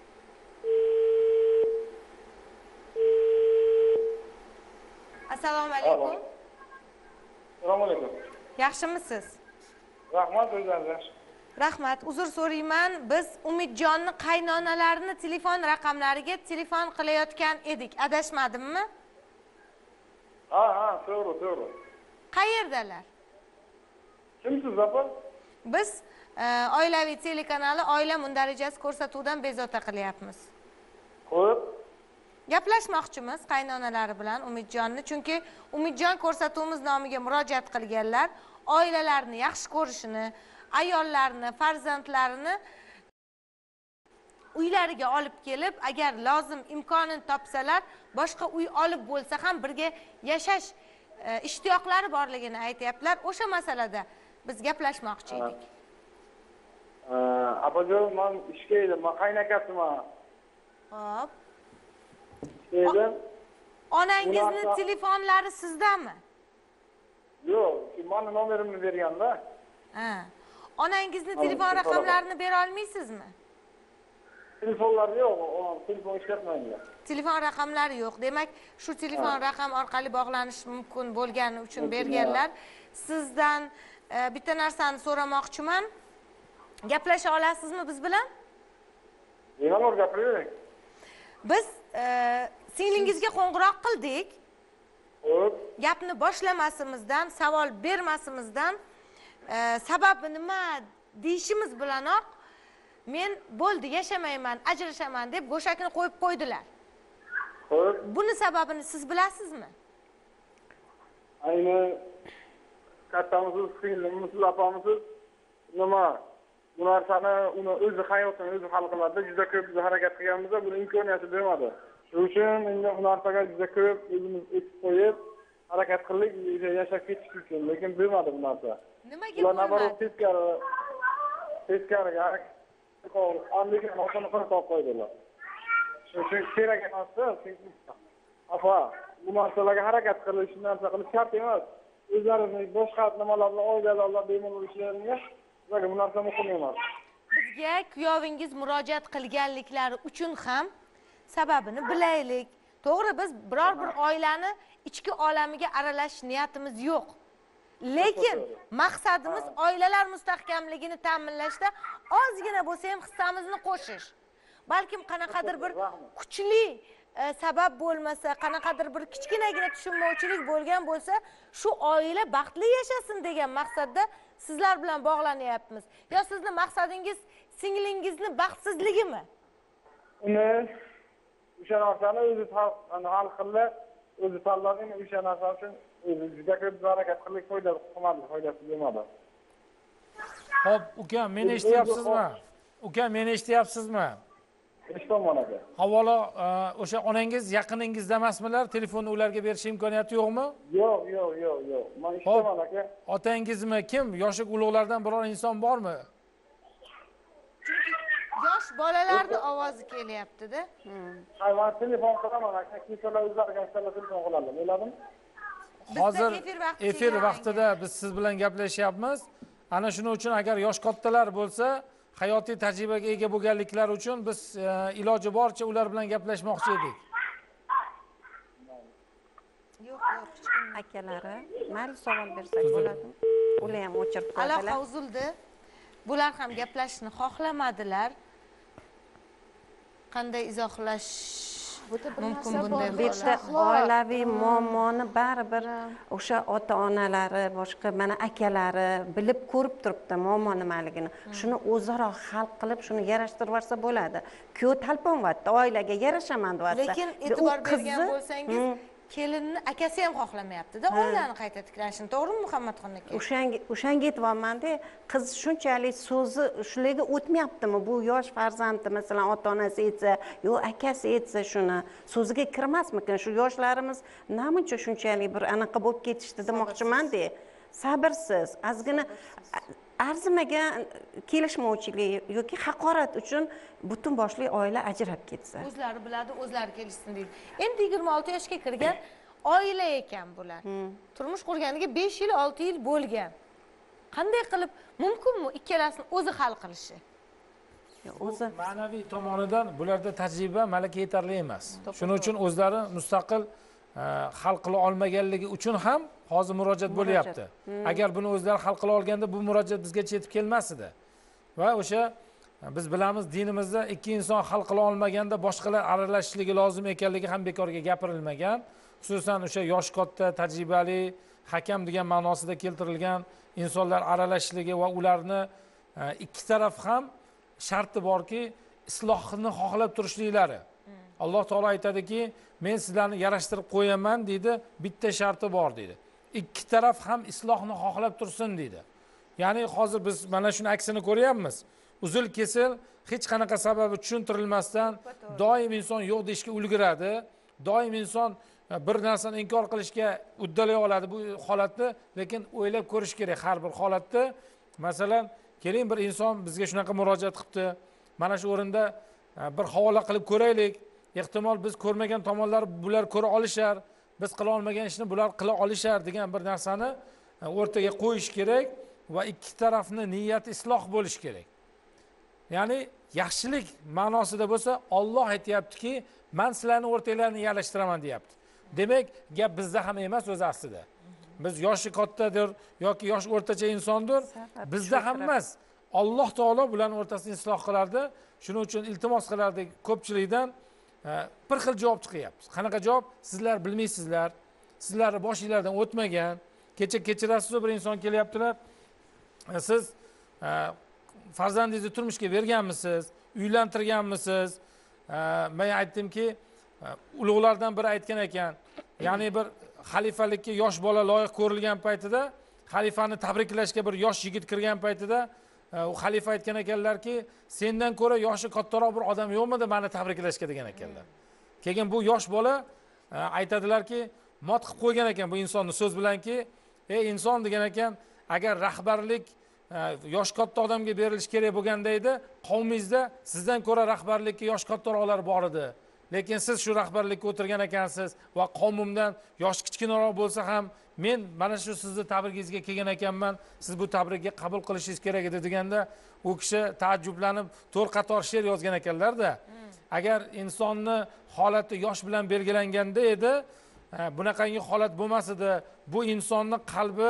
[SPEAKER 1] Assalomu alaykum.
[SPEAKER 9] Assalomu alaykum.
[SPEAKER 1] Yaxshimisiz?
[SPEAKER 9] Rahmat, o'zingiz yaxshi.
[SPEAKER 1] Rahmat. Uzr so'rayman. Biz Umidjonning qaynonalarini telefon raqamlariga telefon qilayotgan edik. Adashmadimmi?
[SPEAKER 9] Ha, to'g'ri.
[SPEAKER 1] Qayerdalar?
[SPEAKER 9] Kimsiz, opa?
[SPEAKER 1] Biz oilaviy telekanali Oila mundarajasi ko'rsatuvidan bezovta qilyapmiz.
[SPEAKER 9] Xo'p.
[SPEAKER 1] Gaplashmoqchimiz qaynonalari bilan Umidjonni, chunki Umidjon ko'rsatuvimiz nomiga murojaat qilganlar, oilalarni yaxshi ko'rishini, ayollarni, farzandlarini uylariga olib kelib, agar lozim imkonini topsalar, boshqa uy olib bo'lsa ham birga yashash ishtiyoqlari borligini aytyaptilar. O'sha masalada biz gaplashmoqchi edik.
[SPEAKER 9] Apajon, men ishga edim, men qaynakasiman.
[SPEAKER 1] Xo'p.
[SPEAKER 9] Edim.
[SPEAKER 1] Onangizni telefonlari sizdami?
[SPEAKER 9] Yo'q, meni nomerimni berganda.
[SPEAKER 1] Ha. Onangizni telefon raqamlarini bera olmaysizmi?
[SPEAKER 9] Telefonlar yo'q, telefon ishlatmaydi.
[SPEAKER 1] Telefon raqamlari yo'q. Demak, shu telefon raqam orqali bog'lanish mumkin bo'lgani uchun berganlar. Sizdan bitta narsani so'ramoqchiman. Gaplasha olasizmi biz bilan?
[SPEAKER 9] Bemalol gapiring.
[SPEAKER 1] Biz singlingizga qo'ng'iroq qildik.
[SPEAKER 9] Xo'p.
[SPEAKER 1] Gapni boshlamasimizdan, savol bermasimizdan sababi nima deyishimiz bilanoq men bo'ldi, yashamayman, ajrashaman deb go'shakni qo'yib qo'ydilar.
[SPEAKER 9] Xo'p.
[SPEAKER 1] Buni sababini siz bilasizmi?
[SPEAKER 9] Ayni kattamisiz, singlimisiz, opamisiz nima? Bu narsani uni o'zi hayotini o'zi hal qiladi. Juda ko'p biz harakat qilganmiz, buni imkoniyati bermadi. Shuning uchun endi bu narsaga juda ko'p o'zimiz etib qo'yib, harakat qildik, yashab ketish uchun, lekin bermadi bu narsa.
[SPEAKER 1] Nimaga
[SPEAKER 9] bo'lmadi?
[SPEAKER 1] bo'lmadi?
[SPEAKER 9] Teskariga andigan osoni qilib qo'ydilar. Shuning uchun kerak emasdi. Apa, bu narsalarga harakat qilish, narsa qilish shart emas. O'zlarini boshqa nimalar bilan oilalar bemalol ishlaringa bu narsa muhim emas.
[SPEAKER 1] Bizga kuyovingiz murojaat qilganliklari uchun ham sababini bilaylik. To'g'ri, biz biror bir oilani ichki olamiga aralashish niyatimiz yo'q. Lekin maqsadimiz oilalar mustahkamligini ta'minlashda ozgina bo'lsa ham hissamizni qo'shish. Balkim qanaqadir bir kuchli sabab bo'lmasa, qanaqadir bir kichkinagina tushunmovchilik bo'lgan bo'lsa, shu oila baxtli yashasin degan maqsadda sizlar bilan bog'lanyapmiz. Yo sizni maqsadingiz singlingizni baxtsizligimi?
[SPEAKER 9] Uni o'sha narsani o'zi hal qildi, o'zi tanladi, o'sha narsa uchun o'zi juda ko'p harakat qildik, foydasi bo'lmadi.
[SPEAKER 5] Xo'p, uka, meni eshityapsizmi? Uka, meni eshityapsizmi?
[SPEAKER 9] Eshitaman aka.
[SPEAKER 5] Avvalo, o'sha onangiz yaqiningizda emasmilar? Telefonni ularga berish imkoniyati yo'qmi?
[SPEAKER 9] Yo'q. Men eshitaman aka.
[SPEAKER 5] Otangizmi? Kim? Yoshi ulug'lardan biror inson bormi?
[SPEAKER 1] Yosh bolalarning ovozi kelyapti-da.
[SPEAKER 9] Men telefon qilaman aka, kimsalar o'zlariga telefon qiladi. Bo'ladimi?
[SPEAKER 5] Hozir efir vaqtida biz siz bilan gaplashyapmiz. Ana shuning uchun agar yosh kattalar bo'lsa, hayotiy tajribaga ega bo'lganliklari uchun biz iloji boricha ular bilan gaplashmoqchi edik.
[SPEAKER 1] Yo'q.
[SPEAKER 7] Akalari, mayli savol bersak bo'ladimi? Ular ham o'chirib qo'ydilar.
[SPEAKER 1] Aloqa uzildi. Bular ham gaplashishni xohlamadilar. qanday izohlash mumkin
[SPEAKER 4] narsa
[SPEAKER 1] bunday
[SPEAKER 4] bor.
[SPEAKER 1] holatda?
[SPEAKER 7] bitta oilaviy muammoni baribir o'sha ota onalari boshqa mana akalari bilib ko'rib turibdi muammo nimaligini shuni o'zaro hal qilib shuni yarashtirib yuborsa bo'ladi. Kuyov talponyapti, oilaga yarashaman deyapti.
[SPEAKER 1] Lekin e'tibor bergan bo'lsangiz kelinni akasi ham xohlamayapti-da oilani qayta tiklanishini, to'g'rimi Muhammadxon aka?
[SPEAKER 7] O'shanga aytyapman-da, qiz shunchalik so'zi shularga o'tmayaptimi? Bu yosh farzandi masalan ota-onasi aytsa, yo akasi aytsa shuni so'ziga kirmasmikin? Shu yoshlarimiz namuncha shunchalik bir anaqa bo'lib ketishdi demoqchiman-da. Sabrsiz, ozgina arzimagan kelishmovchilik yoki haqorat uchun butun boshli oila ajrab ketsa.
[SPEAKER 1] O'zlari biladi, o'zlari kelishsin deydi. Endi 26 yoshga kirgan oila ekan bular. Turmush qurganiga 5 yil, 6 yil bo'lgan. Qanday qilib mumkinmi ikkalasini o'zi hal qilishi?
[SPEAKER 7] O'zi
[SPEAKER 5] ma'naviy tomonidan bularda tajriba, malaka yetarli emas. Shuning uchun o'zlari mustaqil hal qila olmaganligi uchun ham hozir murojaat bo'lyapti. Agar buni o'zlari hal qila olganda bu murojaat bizgacha yetib kelmas edi. Va o'sha biz bilamiz dinimizda ikki inson hal qila olmaganda boshqalar aralashishligi lozim ekanligi ham bekorga gapirilmagan. Xususan o'sha yosh katta, tajribali, hakam degan ma'nosida keltirilgan insonlar aralashishligi va ularni ikki taraf ham sharti borki, islohni xohlab turishliklari. Alloh taolo aytadiki, men sizlarni yarashtirib qo'yaman deydi, bitta sharti bor deydi. Ikki taraf ham islohni xohlab tursin deydi. Ya'ni hozir biz mana shuni aksini ko'ryapmiz. Uzil kesil hech qanaqa sababi tushuntirilmasdan doim inson yo'q deyishga ulguradi. Doim inson bir narsani inkor qilishga uddalay oladi bu holatni, lekin o'ylab ko'rish kerak har bir holatda. Masalan, keling bir inson bizga shunaqa murojaat qilibdi. Mana shu o'rinda bir havola qilib ko'raylik. Ehtimol biz ko'rmagan tomonlar bular ko'ra olishar, biz qila olmagan ishni bular qila olishar degan bir narsani o'rtaga qo'yish kerak va ikki tarafni niyati isloh bo'lish kerak. Ya'ni yaxshilik ma'nosida bo'lsa, Alloh aytayaptiki, men sizlarni o'rtalarini yarashtiraman deyapti. Demak, gap bizda ham emas o'z aslida. Biz yoshi kattadir yoki yosh o'rtacha insondir, bizda ham emas. Alloh taolo bularning o'rtasini isloh qilardi. Shuning uchun iltimos qilardik ko'pchilikdan bir xil javob chiqyapti. Qanaqa javob? Sizlar bilmaysizlar. Sizlar boshingizdan o'tmagan. Kechirasiz bir inson kelyaptilar. Siz farzandingizni turmushga berganmisiz? Uylantirganmisiz? Men aytdimki, ulug'lardan biri aytgan ekan, ya'ni bir xalifalikka yosh bola loyiq ko'rilgan paytida, xalifani tabriklashga bir yosh yigit kirgan paytida, u xalifa aytgan ekanlarki, sendan ko'ra yoshi kattaroq bir odam yo'qmidi meni tabriklashga degan ekanlar. Keyin bu yosh bola aytadilarki, mot qilib qo'ygan ekan bu insonni so'z bilanki, ey inson degan ekan, agar rahbarlik yosh katta odamga berilish kerak bo'lganda edi, qavmingizda sizdan ko'ra rahbarlikka yosh kattaroqlar bor edi. Lekin siz shu rahbarlikka o'tirgan ekansiz va qavmimdan yosh kichkinaroq bo'lsa ham men mana shu sizni tabrigingizga kelgan ekanman, siz bu tabrikga qabul qilishingiz kerak edi deganda u kishi taajjublanib 4 qator she'r yozgan ekanlar-da. Agar insonni holati yosh bilan belgilanganda edi, bunaqangi holat bo'lmas edi. Bu insonning qalbi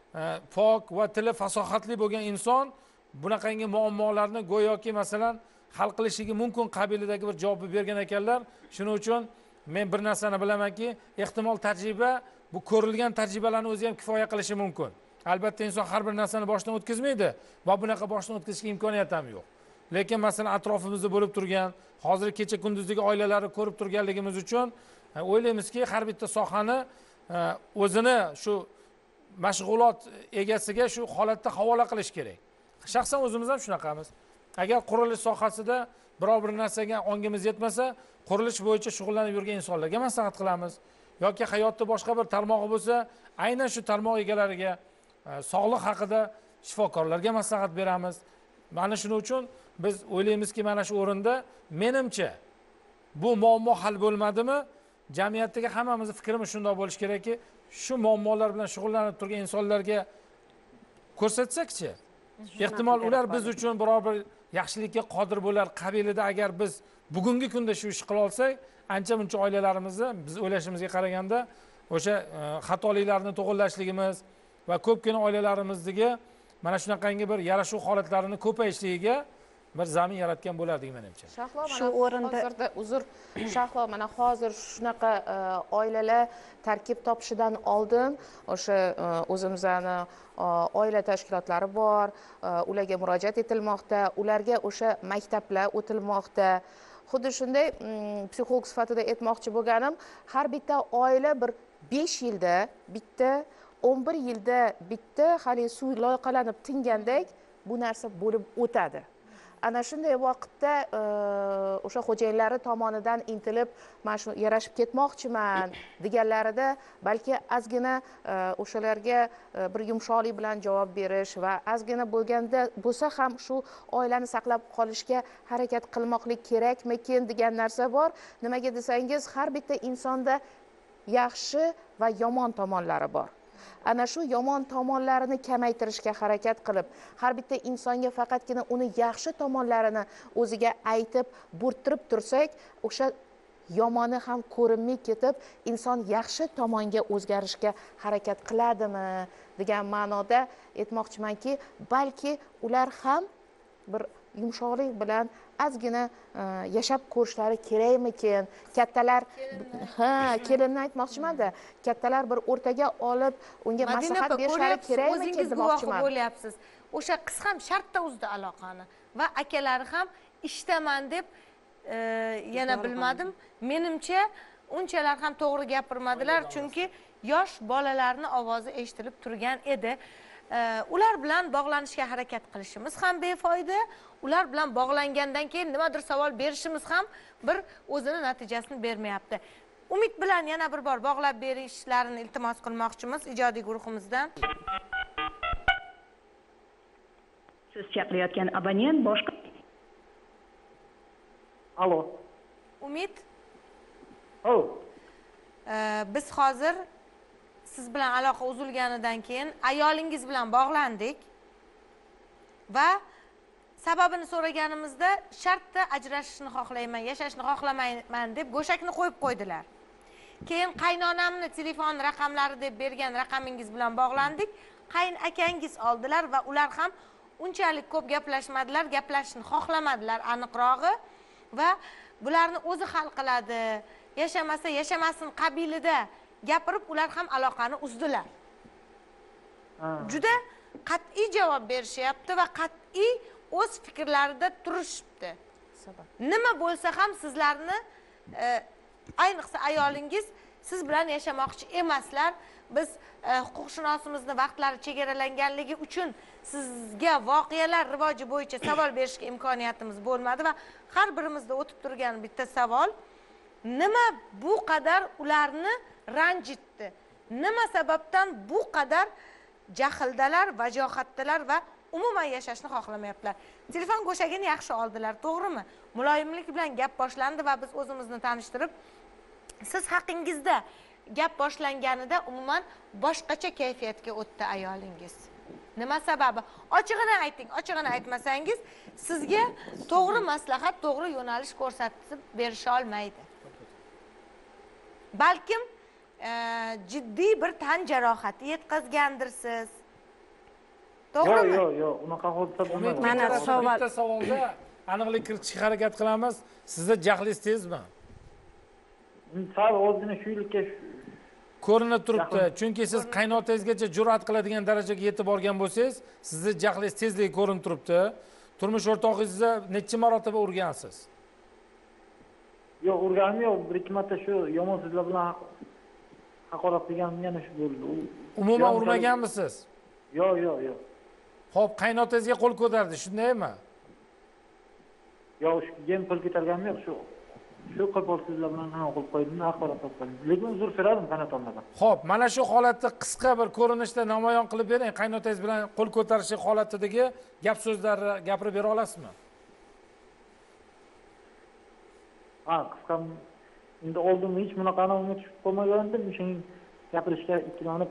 [SPEAKER 5] pok va tili fasohatli bo'lgan inson bunaqangi muammolarni go'yoki masalan hal qilishligi mumkin qabilidagi bir javob bergan ekanlar. Shuning uchun men bir narsani bilamanki, ehtimol tajriba bu ko'rilgan tajribalarni o'zi ham kifoya qilishi mumkin. Albatta inson har bir narsani boshdan o'tkazmaydi va bunaqa boshdan o'tkazishga imkoniyat ham yo'q. Lekin masalan atrofimizda bo'lib turgan, hozir kecha kunduzdagi oilalarni ko'rib turganligimiz uchun o'ylaymizki, har bitta sohani o'zini shu mashg'ulot egasiga shu holatda havola qilish kerak. Shaxsan o'zimiz ham shunaqamiz. Agar qurilish sohasida biror bir narsaga ongimiz yetmasa, qurilish bo'yicha shug'ullanib yurgan insonlarga maslahat qilamiz. Yoki hayotda boshqa bir tarmog'i bo'lsa, aynan shu tarmoq egalariga, sog'liq haqida shifokorlarga maslahat beramiz. Mana shuning uchun biz o'ylaymizki, mana shu o'rinda menimcha bu muammo hal bo'lmadimi? Jamiyatdagi hammamizning fikrimiz shunday bo'lishi kerakki, shu muammolar bilan shug'ullanib turgan insonlarga ko'rsatsak-chi, ehtimol ular biz uchun biror bir yaxshilikka qodir bo'lar qabilida. Agar biz bugungi kunda shu ish qila olsak, ancha muncha oilalarimizni biz o'ylashimizga qaraganda o'sha xatoliklarni to'g'rilashligimiz va ko'pgina oilalarimizdagi mana shunaqangi bir yarashuv holatlarini ko'payishligiga bir zamin yaratgan bo'lardik menimcha.
[SPEAKER 4] Shahlo,
[SPEAKER 7] Shu
[SPEAKER 4] mana
[SPEAKER 7] o'rinda-
[SPEAKER 4] hozirda uzr, Shahlo, mana hozir shunaqa oilalar tarkib topishidan oldin o'sha o'zimizni oila tashkilotlari bor, ularga murojaat etilmoqda, ularga o'sha maktablar o'tilmoqda. Xuddi shunday psixolog sifatida aytmoqchi bo'lganim, har bitta oila bir 5 yilda bitta, 11 yilda bitta hali suv loyqalanib tingandek bu narsa bo'lib o'tadi. Ana shunday vaqtda o'sha xo'jayinlari tomonidan intilib, "Men shu yarashib ketmoqchiman" deganlarida balki ozgina o'shalarga bir yumshoqlik bilan javob berish va ozgina bo'lganda bo'lsa ham shu oilani saqlab qolishga harakat qilmoqlik kerakmikin degan narsa bor. Nimaga desangiz, har bitta insonda yaxshi va yomon tomonlari bor. Ana shu yomon tomonlarini kamaytirishga harakat qilib, har bitta insonga faqatgina uni yaxshi tomonlarini o'ziga aytib, bo'rttirib tursak, o'sha yomoni ham ko'rinmay ketib, inson yaxshi tomonga o'zgarishga harakat qiladimi degan ma'noda aytmoqchimanki, balki ular ham bir yumshoqlik bilan ozgina yashab ko'rishlari kerakmikin. Kattalar, kelinni aytmoqchiman-da, kattalar bir o'rtaga olib, unga maslahat berishlari kerakmikin demoqchiman.
[SPEAKER 1] Bo'lyapsiz. O'sha qiz ham shartda uzdi aloqani va akalari ham ishdaman deb yana bilmadim. Menimcha unchalar ham to'g'ri gapirmadilar, chunki yosh bolalarning ovozi eshitilib turgan edi. Ular bilan bog'lanishga harakat qilishimiz ham befoyda. Ular bilan bog'langandan keyin nimadir savol berishimiz ham bir o'zini natijasini bermayapti. Umid bilan yana bir bor bog'lab berishlarini iltimos qilmoqchimiz ijodiy guruhimizdan.
[SPEAKER 8] Siz chaqirayotgan abonent boshqa.
[SPEAKER 2] Alo.
[SPEAKER 1] Umid,
[SPEAKER 2] O.
[SPEAKER 1] biz hozir siz bilan aloqa uzilganidan keyin ayolingiz bilan bog'landik va sababini so'raganimizda shartda ajrashishni xohlayman, yashashni xohlamayman deb go'shakni qo'yib qo'ydilar. Keyin qaynonamni telefon raqamlari deb bergan raqamingiz bilan bog'landik. Qayn akangiz oldilar va ular ham unchalik ko'p gaplashmadilar, gaplashishni xohlamadilar aniqrog'i va bularni o'zi hal qiladi, yashamasa yashamasin qabilida gapirib ular ham aloqani uzdilar. Juda qat'iy javob berishyapti va qat'iy o'z fikrlarida turishibdi. Nima bo'lsa ham sizlarni ayniqsa ayolingiz siz bilan yashamoqchi emaslar. Biz huquqshunosimizni vaqtlari chegaralanganligi uchun sizga voqealar rivoji bo'yicha savol berishga imkoniyatimiz bo'lmadi va har birimizda o'tib turgan bitta savol, nima bu qadar ularni ranjitdi? Nima sababdan bu qadar jahldalar, vajohatdalar va umuman yashashni xohlamayaptilar? Telefon go'shagini yaxshi oldilar, to'g'rimi? Muloyimlik bilan gap boshlandi va biz o'zimizni tanishtirib, siz haqingizda gap boshlanganida umuman boshqacha kayfiyatga o'tdi ayolingiz. Nima sababi? Ochig'ini ayting. Ochig'ini aytmasangiz, sizga to'g'ri maslahat, to'g'ri yo'nalish ko'rsatib berisha olmaydi. Balkim jiddiy bir tan jarohati yetkazgandirsiz. To'g'rimi?
[SPEAKER 2] Yo'q, unaqa hodisa bo'lmadi.
[SPEAKER 7] Mana
[SPEAKER 5] Bitta savolda aniqlik kiritishga harakat qilamiz. Sizning jahlingiz tezmi?
[SPEAKER 2] Sal ozgina shu yilga
[SPEAKER 5] Ko'rinib turibdi. Chunki siz qaynotangizgacha jur'at qiladigan darajaga yetib borgan bo'lsangiz, sizning jahlingiz tezligi ko'rinib turibdi. Turmush o'rtog'ingizni necha marotaba urgansiz?
[SPEAKER 2] Yo'q, urganim yo'q. Bir ikki marta shu yomon so'zlar bilan haqorat qilganim yana shu bo'ldi.
[SPEAKER 5] Umuman urmaganmisiz?
[SPEAKER 2] Yo'q.
[SPEAKER 5] Xo'p, qaynotangizga qo'l ko'tardi, shundaymi?
[SPEAKER 2] Yo'q, shu qo'l ko'targanim yo'q, shu qo'pol so'zlar bilan qo'l qo'ydim, haqorat qildim. Lekin uzr so'radim qaynotamadan.
[SPEAKER 5] Xo'p, mana shu holatni qisqa bir ko'rinishda namoyon qilib bering. Qaynotangiz bilan qo'l ko'tarishi holatidagi gap so'zlarni gapirib bera olasizmi?
[SPEAKER 2] Qisqa endi oldimda hech bunaqani unga tushib qolmagandim, o'shaning gapirishga ikkilanib.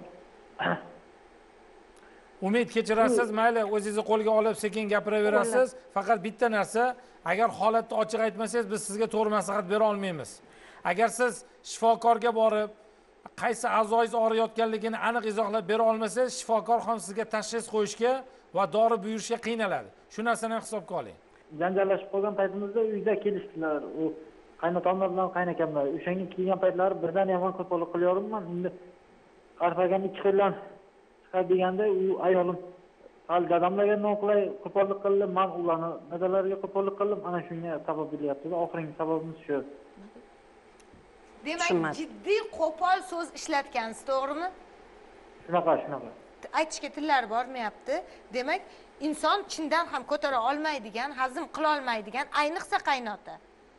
[SPEAKER 5] Umid kechirasiz, mayli, o'zingizni qo'lga olib sekin gapiraverasiz. Faqat bitta narsa, agar holatni ochiq aytmasangiz, biz sizga to'g'ri maslahat bera olmaymiz. Agar siz shifokorga borib, qaysi a'zoyingiz og'riyotganligini aniq izohlab bera olmasangiz, shifokor ham sizga tashxis qo'yishga va dori buyurishga qiynaladi. Shu narsani ham hisobga oling.
[SPEAKER 2] janjallashib qolgan paytimizda uyda kelishdilar. U qaynotamlar bilan qaynakamlar. O'shanga kelgan paytlari birdan yomon qo'pollik qilyapman. Endi qarfagan ikki qo'ldan chiqar deganda u ayolim hal dadamlarga noqulay qo'pollik qildi. Men ularni dadalariga qo'pollik qildim. Ana shunga sabab bo'lyapti. Oxirgi sababimiz shu.
[SPEAKER 1] Demak, jiddiy qo'pol so'z ishlatgansiz, to'g'rimi?
[SPEAKER 2] Shunaqa.
[SPEAKER 1] Aytishga tillar bormayapti. Demak, inson chindan ham ko'tara olmaydigan, hazm qila olmaydigan, ayniqsa qaynota.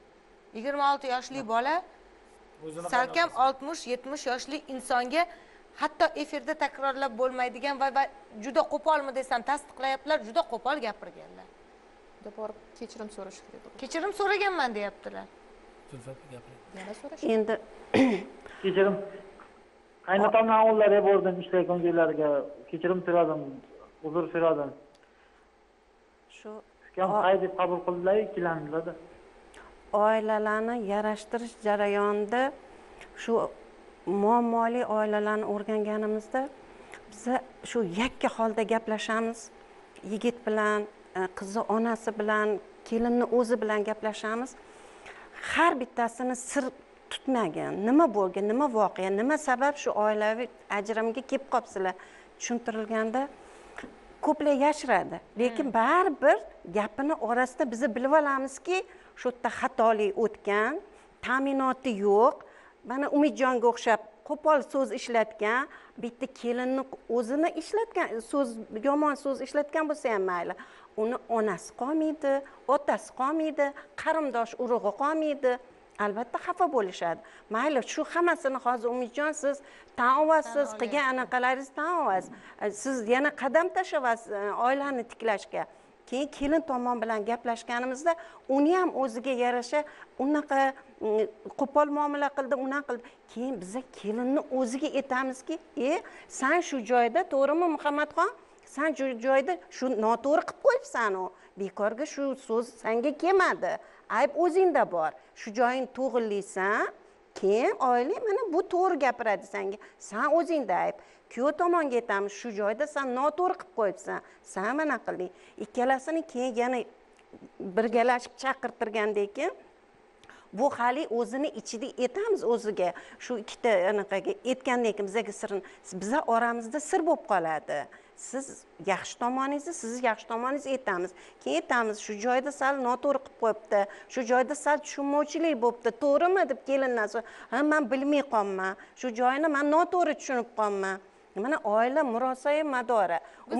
[SPEAKER 1] 26 yoshli bola salkam 60-70 yoshli insonga hatto efirda takrorlab bo'lmaydigan va juda qo'polmi desam tasdiqlayaptilar, juda qo'pol gapirganlar.
[SPEAKER 4] Juda borib kechirim so'rash kerak.
[SPEAKER 1] Kechirim so'raganman deyaptilar.
[SPEAKER 4] Yana so'rash.
[SPEAKER 7] Endi
[SPEAKER 2] Kechirim. Qaynotamdan avvallari bordim ishlayotgan joylariga. Kechirim so'radim, uzr so'radim.
[SPEAKER 7] shu
[SPEAKER 2] Ham deb qabul qildilar, ikkilandilar.
[SPEAKER 7] oilalarni yarashtirish jarayonida shu muammoli oilalarni o'rganganimizda biza shu yakka holda gaplashamiz. Yigit bilan, qizi onasi bilan, kelinni o'zi bilan gaplashamiz. Har bittasini sir tutmagan. Nima bo'lgan, nima voqea, nima sabab shu oilaviy ajrimga kelib qolibsizlar tushuntirilganda ko'plar yashiradi. Lekin baribir gapini orasida biz bilib olamizki, shu yerda xatolik o'tgan, ta'minoti yo'q. Mana Umidjonga o'xshab qo'pol so'z ishlatgan, bitta kelinni o'zini ishlatgan, yomon so'z ishlatgan bo'lsa ham mayli. Uni onasi qolmaydi, otasi qolmaydi, qarindosh urug'i qolmaydi. Albatta xafa bo'lishadi. Mayli, shu hammasini hozir Umidjon siz tan olasiz, qilgan anaqalaringiz tan olasiz. Siz yana qadam tashlaysiz oilani tiklashga. Keyin kelin tomon bilan gaplashganimizda uni ham o'ziga yarasha unaqa qo'pol muomala qildi, unaqa qildi. Keyin biz kelinni o'ziga aytamizki, sen shu joyda, to'g'rimi Muhammadxon? Sen shu joyda shu noto'g'ri qilib qo'yibsan u. Bekorga shu so'z senga kelmadi. Ayb o'zingda bor. Shu joyini to'g'rilaysan, keyin oila mana bu to'g'ri gapiradi senga. Sen o'zingda ayb. Kuyov tomonga aytamiz, shu joyda sen noto'g'ri qilib qo'yibsan. Sen mana qilding. Ikkalasini keyin yana birgalashib chaqirtirgandan keyin bu hali o'zini ichida aytamiz o'ziga. Shu ikkita anaqaga aytgandan keyin bizga sirni, bizlar oramizda sir bo'lib qoladi. Siz yaxshi tomoningizni, siz yaxshi tomoningizni aytamiz. Keyin aytamiz, shu joyda sal noto'g'ri qilib qo'yibdi. Shu joyda sal tushunmovchilik bo'libdi. To'g'rimi deb kelindan so'ra, "Ha, men bilmay qolman. Shu joyini men noto'g'ri tushunib qolman." Mana oila murosai madori.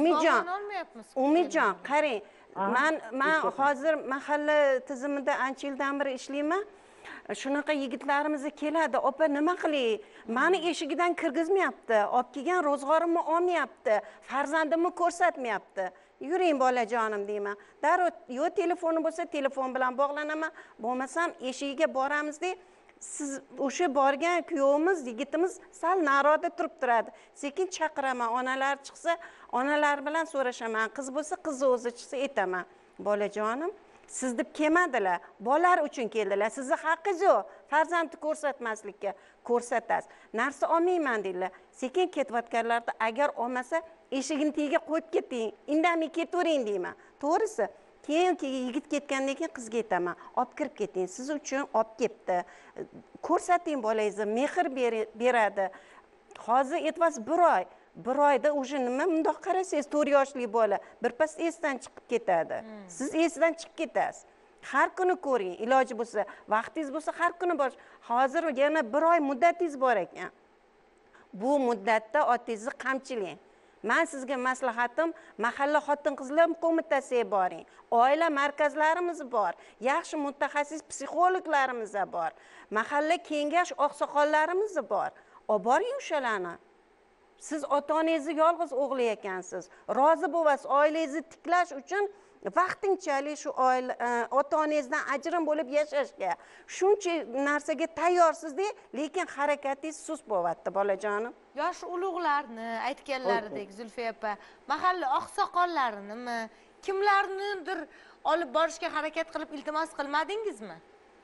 [SPEAKER 7] Umidjon, qarang. Men hozir mahalla tizimida ancha yildan beri ishlayman. Shunaqa yigitlarimiz keladi, opa nima qilay? Meni eshigidan kirgizmayapti, olib kelgan ro'zg'orimni olmayapti, farzandimni ko'rsatmayapti. Yuring bolajonim deyman. Darrov yo telefoni bo'lsa telefon bilan bog'lanaman, bo'lmasam eshigiga boramiz deb siz o'sha borgan kuyovimiz, yigitimiz sal naroda turib turadi. Sekin chaqiraman, onalar chiqsa, onalar bilan so'rashaman. Qiz bo'lsa, qizni o'zi chiqsa aytaman. Bolajonim, siz deb kelmadilar, bolalar uchun keldilar. Sizning haqqingiz yo'q farzandni ko'rsatmaslikka. Ko'rsatasiz. Narsa olmayman dedilar. Sekin ketayotganlarda agar olmasa, eshigini tagiga qo'yib keting, indamay ketavering deyman. To'g'risi? Keyin yigit ketgandan keyin qizga aytaman, olib kirib keting, siz uchun olib ketdi. Ko'rsating bolangizni, mehr beradi. Hozir aytasiz 1 oy. 1 oyda o'sha nima bundoq qarasangiz 4 yoshli bola birpas esdan chiqib ketadi. Siz esdan chiqib ketasiz. Har kuni ko'ring, iloji bo'lsa, vaqtingiz bo'lsa har kuni bor. Hozir yana 1 oy muddatingiz bor ekan. Bu muddatda otangizni qamchilang. Men sizga maslahatim, mahalla xotin-qizlar qo'mitasiga boring. Oila markazlarimiz bor. Yaxshi mutaxassis psixologlarimiz bor. Mahalla kengash oqsoqollarimiz bor. Olib boring o'shalarni. Siz ota-onangizni yolg'iz o'g'li ekansiz. Rozi bo'lasiz oilangizni tiklash uchun vaqtinchalik shu ota-onangizdan ajrim bo'lib yashashga. Shuncha narsaga tayyorsiz-da, lekin harakatingiz sust bo'lyapti bolajonim.
[SPEAKER 1] Yosh ulug'larni aytganlaridek Zulfiya opa, mahalla oqsoqollarinimi, kimlarnidir olib borishga harakat qilib iltimos qilmadingizmi?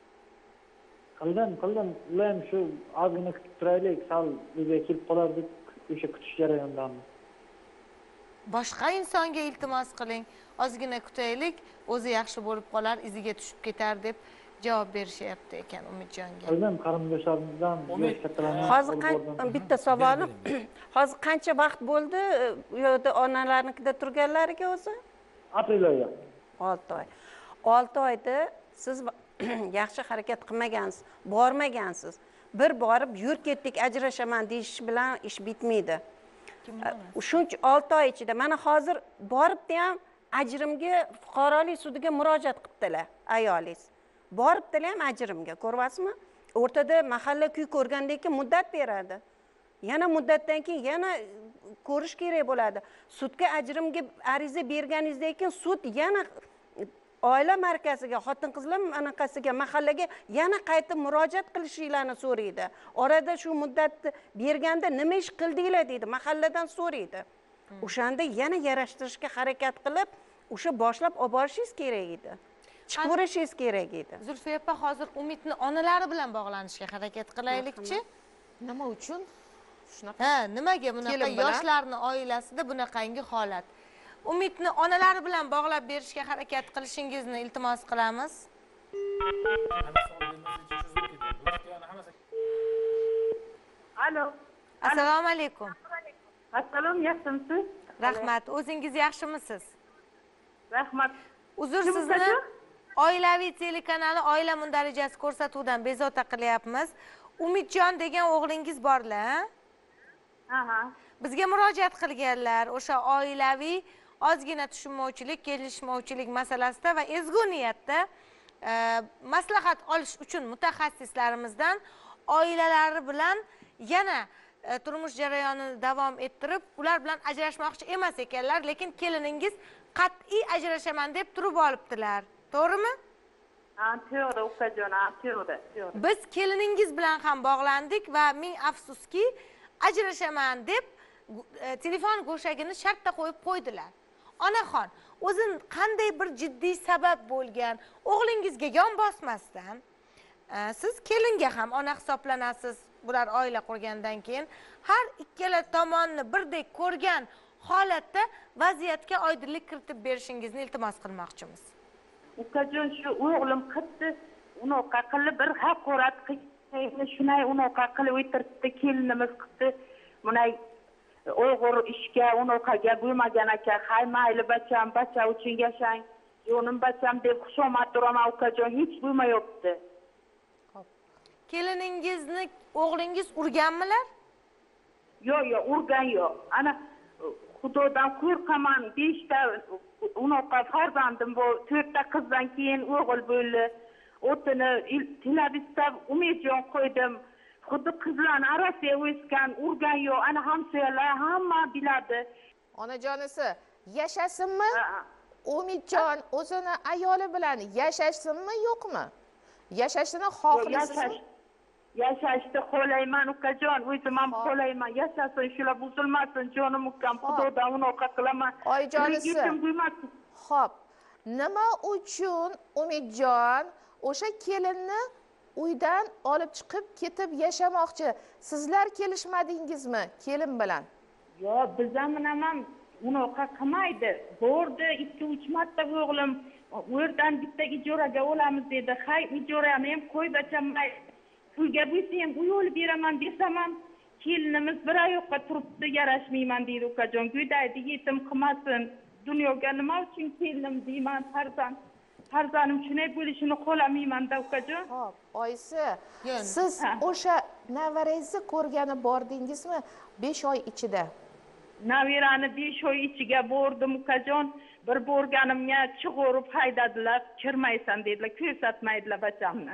[SPEAKER 2] Qildim. Ular ham shu ozgina kutib turaylik, sal uyga kelib qolar deb o'sha kutish jarayonidan.
[SPEAKER 1] boshqa insonga iltimos qiling, ozgina kutaylik, o'zi yaxshi bo'lib qolar, iziga tushib ketar deb javob berishyapti ekan Umidjonga.
[SPEAKER 2] O'zim qarindoshlarimizdan kattalarni
[SPEAKER 7] hozir bitta savolim. Hozir qancha vaqt bo'ldi u yerda onalarnikida turganlariga o'zi?
[SPEAKER 2] Aprel oyi.
[SPEAKER 7] 6 oy. 6 oyda siz yaxshi harakat qilmagansiz, bormagansiz. Bir borib yur ketdik, ajrashaman deyish bilan ish bitmaydi. Shuncha 6 oy ichida mana hozir boribdi ham ajrimga fuqarolik sudiga murojaat qilibdilar ayolingiz. Boribdilar ham ajrimga, ko'ryapsizmi? O'rtada mahalla kuy ko'rgandan keyin muddat beradi. Yana muddatdan keyin yana ko'rish kerak bo'ladi. Sudga ajrimga ariza berganingizdan keyin sud yana oila markaziga, xotin-qizlar anaqasiga, mahallaga yana qaytib murojaat qilishinglarni so'raydi. Orada shu muddatni berganda nima ish qildinglar deydi, mahalladan so'raydi. O'shanda yana yarashtirishga harakat qilib, o'sha boshlab olib borishingiz kerak edi. Chiqarishingiz kerak edi.
[SPEAKER 1] Zulfiya opa, hozir Umidni onalari bilan bog'lanishga harakat qilaylikchi.
[SPEAKER 4] Nima uchun? Shunaqa.
[SPEAKER 1] Ha, nimaga bunaqa yoshlarning oilasida bunaqangi holat? Umidni onalari bilan bog'lab berishga harakat qilishingizni iltimos qilamiz.
[SPEAKER 10] Alo.
[SPEAKER 1] Assalomu alaykum.
[SPEAKER 10] Assalom, yaxshimisiz?
[SPEAKER 1] Rahmat. O'zingiz yaxshimisiz?
[SPEAKER 10] Rahmat.
[SPEAKER 1] Uzr, sizni oilaviy telekanali Oila mundarajasi ko'rsatuvidan bezovta qilyapmiz. Umidjon degan o'g'lingiz borlar,
[SPEAKER 10] Aha.
[SPEAKER 1] bizga murojaat qilganlar. O'sha oilaviy ozgina tushunmovchilik, kelishmovchilik masalasida va ezgu niyatda maslahat olish uchun mutaxassislarimizdan oilalari bilan yana turmush jarayonini davom ettirib, ular bilan ajrashmoqchi emas ekanlar, lekin keliningiz qat'iy ajrashaman deb turib olibdilar. To'g'rimi?
[SPEAKER 10] Ha, to'g'ri, ukajon, to'g'ri.
[SPEAKER 1] Biz keliningiz bilan ham bog'landik va ming afsuski, ajrashaman deb telefon go'shagini shartda qo'yib qo'ydilar. Onaxon, o'zin qanday bir jiddiy sabab bo'lgan, o'g'lingizga yon bosmasdan, siz kelinga ham ona hisoblanasiz. Bular oila qurgandan keyin har ikkala tomonni birdek ko'rgan holatda vaziyatga oydinlik kiritib berishingizni iltimos qilmoqchimiz.
[SPEAKER 10] Ukajon, shu o'g'lim qildi, unaqa qilib bir haqorat qildi, shunay unaqa qilib o'tiribdi, kelinimiz qildi. Bunay o'g'ir ishga, unaqaga bo'lmagan ekan. Hay mayli bacham, bacha uchun yashang, jonim bacham deb xushomad turaman ukajon, hech bo'lmayapti.
[SPEAKER 1] Keliningizni o'g'lingiz urganmilar?
[SPEAKER 10] Yo'q, urgan yo'q. Ana Xudodan qo'rqaman, 5 ta unaqa farzandim bor, 4 ta qizdan keyin o'g'il bo'ldi. O'tini televizorda Umidjon qo'ydim. Xuddi qizlarni arasiga o'sgan, urgan yo'q. Ana hamsoyalar hamma biladi.
[SPEAKER 4] Onajonisi, yashasinmi? Umidjon o'zini ayoli bilan yashashsinmi, yo'qmi? Yashashini xohlaysizmi?
[SPEAKER 10] Yashashni xohlayman ukajon, o'zim ham xohlayman. Yashasin, shular buzilmasin, jonim ukam, Xudodan unaqa qilaman.
[SPEAKER 4] Oyijonisi. Xo'p, nima uchun Umidjon o'sha kelinni uydan olib chiqib ketib yashamoqchi? Sizlar kelishmadingizmi kelin bilan?
[SPEAKER 10] Yo'q, biz ham unaqa qilmaydi. Bordi 2-3 marta o'g'lim, u yerdan bitta ijoraga olamiz dedi. Hay, ijorani ham qo'y bacham, pulga bo'lsa ham uy olib beraman desam ham kelinimiz bir oyoqqa turibdi, yarashmayman deydi ukajon. Go'daydi, yetim qilmasin. Dunyoga nima uchun keldim deyman, farzandim shunday bo'lishini xohlamayman-da ukajon.
[SPEAKER 4] Xo'p, oyisi, siz o'sha navarangizni ko'rgani bordingizmi 5 oy ichida?
[SPEAKER 10] Navirani 5 oy ichiga bordim ukajon. Bir borganimga chig'urib haydadilar, kirmaysan dedilar, ko'rsatmaydilar bachamni.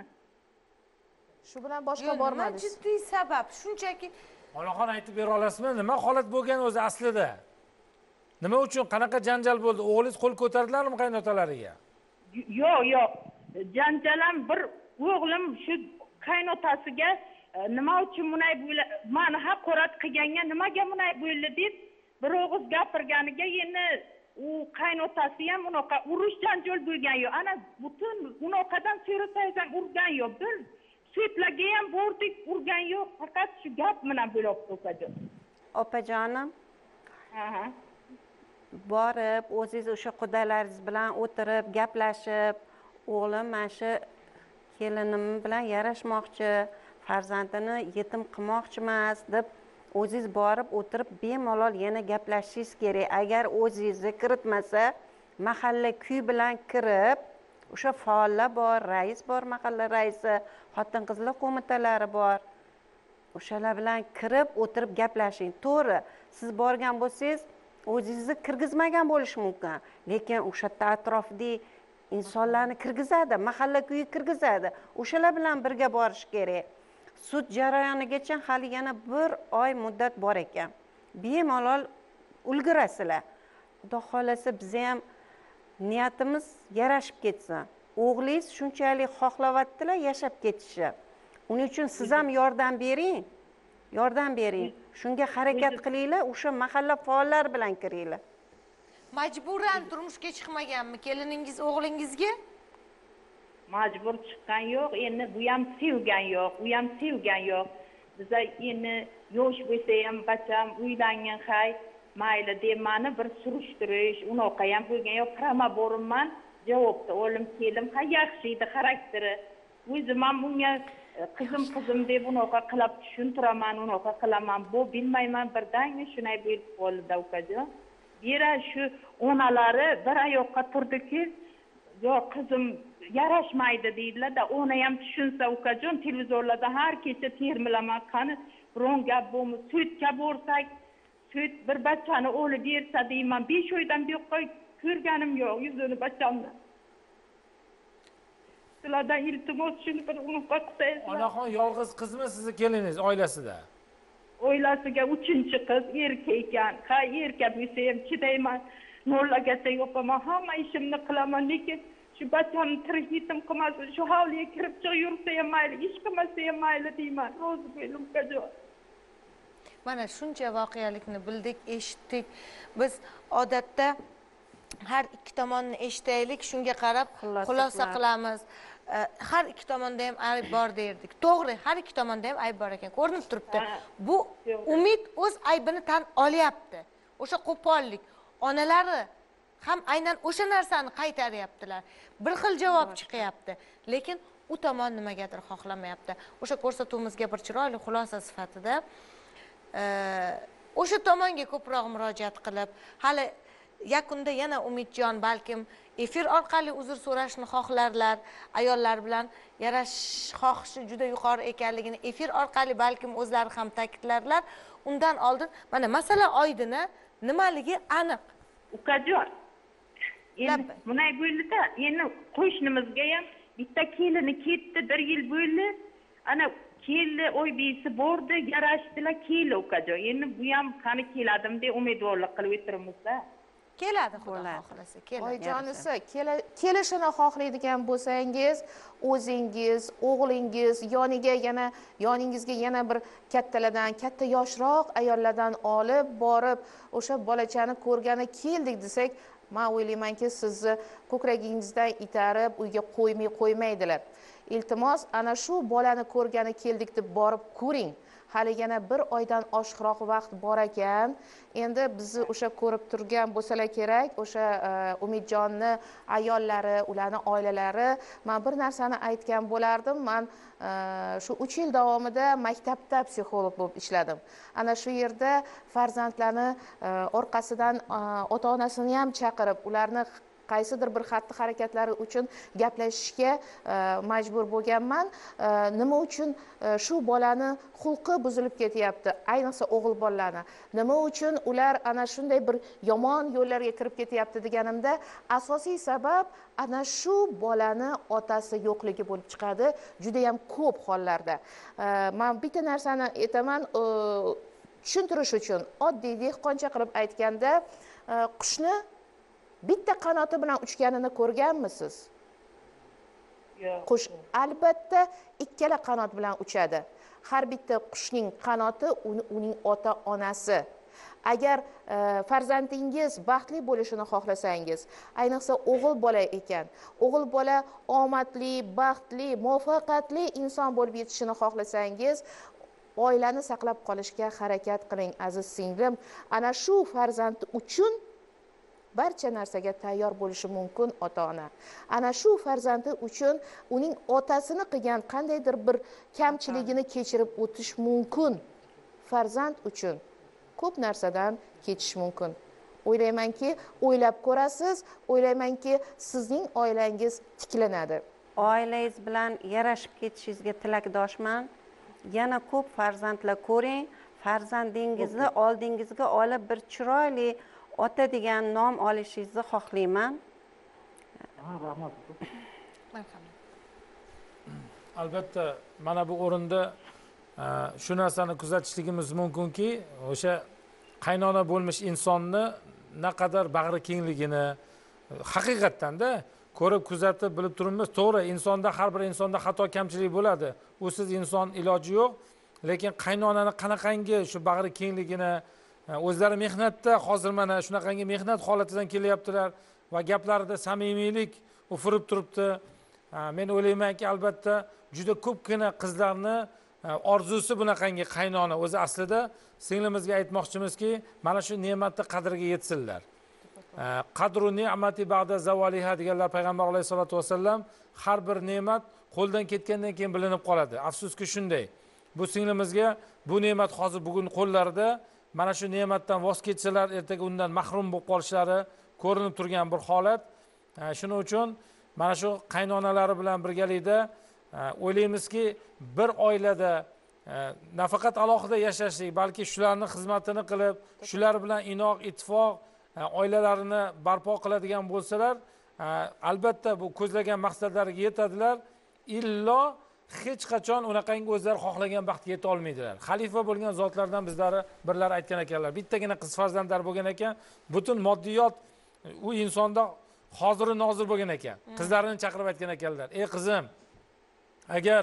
[SPEAKER 4] Shu bilan boshqa bormadingiz.
[SPEAKER 1] Jiddiy sabab, shunchaki.
[SPEAKER 5] Onaxon aytib bera olasizmi? Nima holat bo'lgan o'zi aslida? Nima uchun qanaqa janjal bo'ldi? O'g'lingiz qo'l ko'tardilarmi qaynotalariga?
[SPEAKER 10] Yo'q. Janjalam bir o'g'lim shu qaynotasiga nima uchun bunday bo'ldi? Meni haqorat qilganga nimaga bunday bo'ldi deb bir og'iz gapirganiga endi u qaynotasi ham unaqa urush janjal bo'lgan yo'q. Ana butun unaqadan so'rasangiz ham urgan yo'q. Bir sudlarga ham bordik, urgan yo'q. Faqat shu gap bilan bo'lib o'tdi.
[SPEAKER 7] Opajonim. borib o'zingiz o'sha qudalaringiz bilan o'tirib gaplashib, o'g'lim mana shu kelinim bilan yarashmoqchi, farzandini yetim qilmoqchi emas deb o'zingiz borib o'tirib bemalol yana gaplashishingiz kerak. Agar o'zingizni kiritmasa, mahalla kuy bilan kirib, o'sha faollar bor, rais bor, mahalla raisi, xotin-qizlar qo'mitalari bor. O'shalar bilan kirib o'tirib gaplashing. To'g'ri, siz borgan bo'lsangiz, o'zingizni kirgizmagan bo'lishi mumkin, lekin o'sha atrofdagi insonlarni kirgizadi, mahalla kuyi kirgizadi. O'shalar bilan birga borish kerak. Sud jarayonigacha hali yana 1 oy muddat bor ekan. Bemalol ulgurasizlar. Xudo xolasa biz ham niyatimiz yarashib ketsin. O'g'lingiz shunchalik xohlayaptilar yashab ketishni. Uning uchun siz ham yordam bering. Yordam bering. Shunga harakat qilinglar, o'sha mahalla faollari bilan kiringlar.
[SPEAKER 1] Majburan turmushga chiqmaganmi keliningiz o'g'lingizga?
[SPEAKER 10] Majbur chiqqan yo'q, endi bu ham sevgan yo'q, u ham sevgan yo'q. Biza endi yosh bo'lsa ham bacham uylangan hay, mayli deb mani bir surishtirish, unaqa ham bo'lgan yo'q. Qirama borman, javobda o'g'lim kelim, ha yaxshi edi xarakteri. O'zim ham bunga qizim deb unaqa qilib tushuntiraman, unaqa qilaman. Bu bilmayman, birdaniga shunday bo'lib qoldi ukajon. Yera shu onalari bir oyoqqa turdiki, yo'q qizim yarashmaydi deydilar-da, ona ham tushunsa ukajon, televizorlarda har kecha termilaman, qani biron gap bo'lmi, sudga borsak, sud bir bachani o'g'li bersa deyman, 5 oydan bu yoqqa ko'rganim yo'q yuzini bachamni. Sizlardan iltimos shuni bir unaqa qilsangizlar.
[SPEAKER 5] Onaxon yolg'iz qizmi sizni keliningiz oilasida?
[SPEAKER 10] Oilasiga 3-qiz erkak ekan. Ha, erkak bo'lsa ham chidayman, nollagacha yo'qaman, hamma ishimni qilaman, lekin shu bachamni tirik yetim qilmasin, shu hovliga kirib chiqib yursa ham mayli, ish qilmasa ham mayli deyman. Rozi bo'ling ukajon.
[SPEAKER 1] Mana shuncha voqealikni bildik, eshitdik. Biz odatda har ikki tomonni eshitaylik, shunga qarab xulosa qilamiz. Har ikki tomonda ham ayb bor derdik. To'g'ri, har ikki tomonda ham ayb bor ekan, ko'rinib turibdi. Bu Umid o'z aybini tan olyapti. O'sha qo'pollik. Onalari ham aynan o'sha narsani qaytaryaptilar. Bir xil javob chiqyapti, lekin u tomon nimagadir xohlamayapti. O'sha ko'rsatuvimizga bir chiroyli xulosa sifatida o'sha tomonga ko'proq murojaat qilib, hali yakunda yana Umidjon balkim efir orqali uzr so'rashni xohlarlar, ayollar bilan yarashish xohishi juda yuqori ekanligini efir orqali balkim o'zlari ham ta'kidlarlar. Undan oldin mana masala oydini, nimaligi aniq.
[SPEAKER 10] Ukajon, endi bunday bo'ldi-da, endi qo'shnimizga ham bitta kelini ketdi, 1 yil bo'ldi. Ana keldi, o'ybisi bordi, yarashdilar, keldi ukajon. Endi bu ham qani keladim deb umidvorlik qilib o'tiribmiz-da.
[SPEAKER 1] Keladi, xudo xohlasa, keladi.
[SPEAKER 4] Oyijonisi, kelishini xohlaydigan bo'lsangiz, o'zingiz, o'g'lingiz yoningizga yana bir kattalardan, katta yoshroq ayollardan olib borib, o'sha bolachani ko'rgani keldik desak, men o'ylaymanki, sizni ko'kragingizdan itarib uyga qo'ymaydilar. Iltimos, ana shu bolani ko'rgani keldik deb borib ko'ring. Hali yana 1 oydan oshiqroq vaqt bor ekan. Endi bizni o'sha ko'rib turgan bo'lsalar kerak, o'sha Umidjonni ayollari, ularning oilalari, men bir narsani aytgan bo'lardim. Men shu 3 yil davomida maktabda psixolog bo'lib ishladim. Ana shu yerda farzandlarni orqasidan ota-onasini ham chaqirib, ularni qaysidir bir xatti harakatlari uchun gaplashishga majbur bo'lganman. Nima uchun shu bolani xulqi buzilib ketyapti, ayniqsa o'g'il bolalarni? Nima uchun ular ana shunday bir yomon yo'llarga kirib ketyapti deganimda, asosiy sabab ana shu bolani otasi yo'qligi bo'lib chiqadi, juda ham ko'p hollarda. Men bitta narsani aytaman, tushuntirish uchun, oddiy dehqoncha qilib aytganda, qushni bitta qanoti bilan uchganini ko'rganmisiz?
[SPEAKER 10] Yo'q.
[SPEAKER 4] Qush albatta ikkala qanot bilan uchadi. Har bitta qushning qanoti uning ota-onasi. Agar farzandingiz baxtli bo'lishini xohlasangiz, ayniqsa o'g'il bola ekan, o'g'il bola omadli, baxtli, muvaffaqiyatli inson bo'lib yetishini xohlasangiz, oilani saqlab qolishga harakat qiling, aziz singlim. Ana shu farzand uchun barcha narsaga tayyor bo'lishi mumkin ota-ona. Ana shu farzandi uchun uning otasini qilgan qandaydir bir kamchiligini kechirib o'tish mumkin. Farzand uchun ko'p narsadan kechish mumkin. O'ylaymanki, o'ylab ko'rasiz, o'ylaymanki, sizning oilangiz tiklanadi.
[SPEAKER 7] Oilangiz bilan yarashib ketishingizga tilakdoshman. Yana ko'p farzandlar ko'ring, farzandingizni oldingizga olib bir chiroyli ota degan nom olishingizni xohlayman.
[SPEAKER 2] Rahmat.
[SPEAKER 5] Albatta, mana bu o'rinda shu narsani kuzatishligimiz mumkinki, o'sha qaynona bo'lmish insonni naqadar bag'ri kengligini haqiqatdan-da ko'rib kuzatib bilib turibmiz. To'g'ri, insonda har bir insonda xato kamchilik bo'ladi. Usiz inson iloji yo'q. Lekin qaynonani qanaqangi shu bag'ri kengligini o'zlari mehnatda hozir mana shunaqangi mehnat holatidan kelyaptilar va gaplarida samimiylik ufurib turibdi. Men o'ylaymanki, albatta juda ko'pgina qizlarni orzusi bunaqangi qaynona. O'zi aslida singlimizga aytmoqchimizki, mana shu ne'matni qadriga yetsinlar. Qadru ni'mati ba'da zavaliha deganlar payg'ambar alayhisolatu vasallam, har bir ne'mat qo'ldan ketgandan keyin bilinib qoladi. Afsuski shunday. Bu singlimizga bu ne'mat hozir bugun qo'llarida, mana shu ne'matdan voz kechsalar, ertaga undan mahrum bo'lib qolishlari ko'rinib turgan bir holat. Shuning uchun mana shu qaynonalari bilan birgalikda o'ylaymizki, bir oilada nafaqat alohida yashashlik, balki shularni xizmatini qilib, shular bilan inoq, ittifoq oilalarini barpo qiladigan bo'lsalar, albatta bu ko'zlagan maqsadlariga yetadilar. Illo hech qachon unaqangi o'zlari xohlagan baxtga yeta olmaydilar. Xalifa bo'lgan zotlardan bizlari birlari aytgan ekanlar. Bittagina qiz farzandlar bo'lgan ekan, butun moddiyot u insonda hozir nozir bo'lgan ekan. Qizlarini chaqirib aytgan ekanlar: "Ey qizim, agar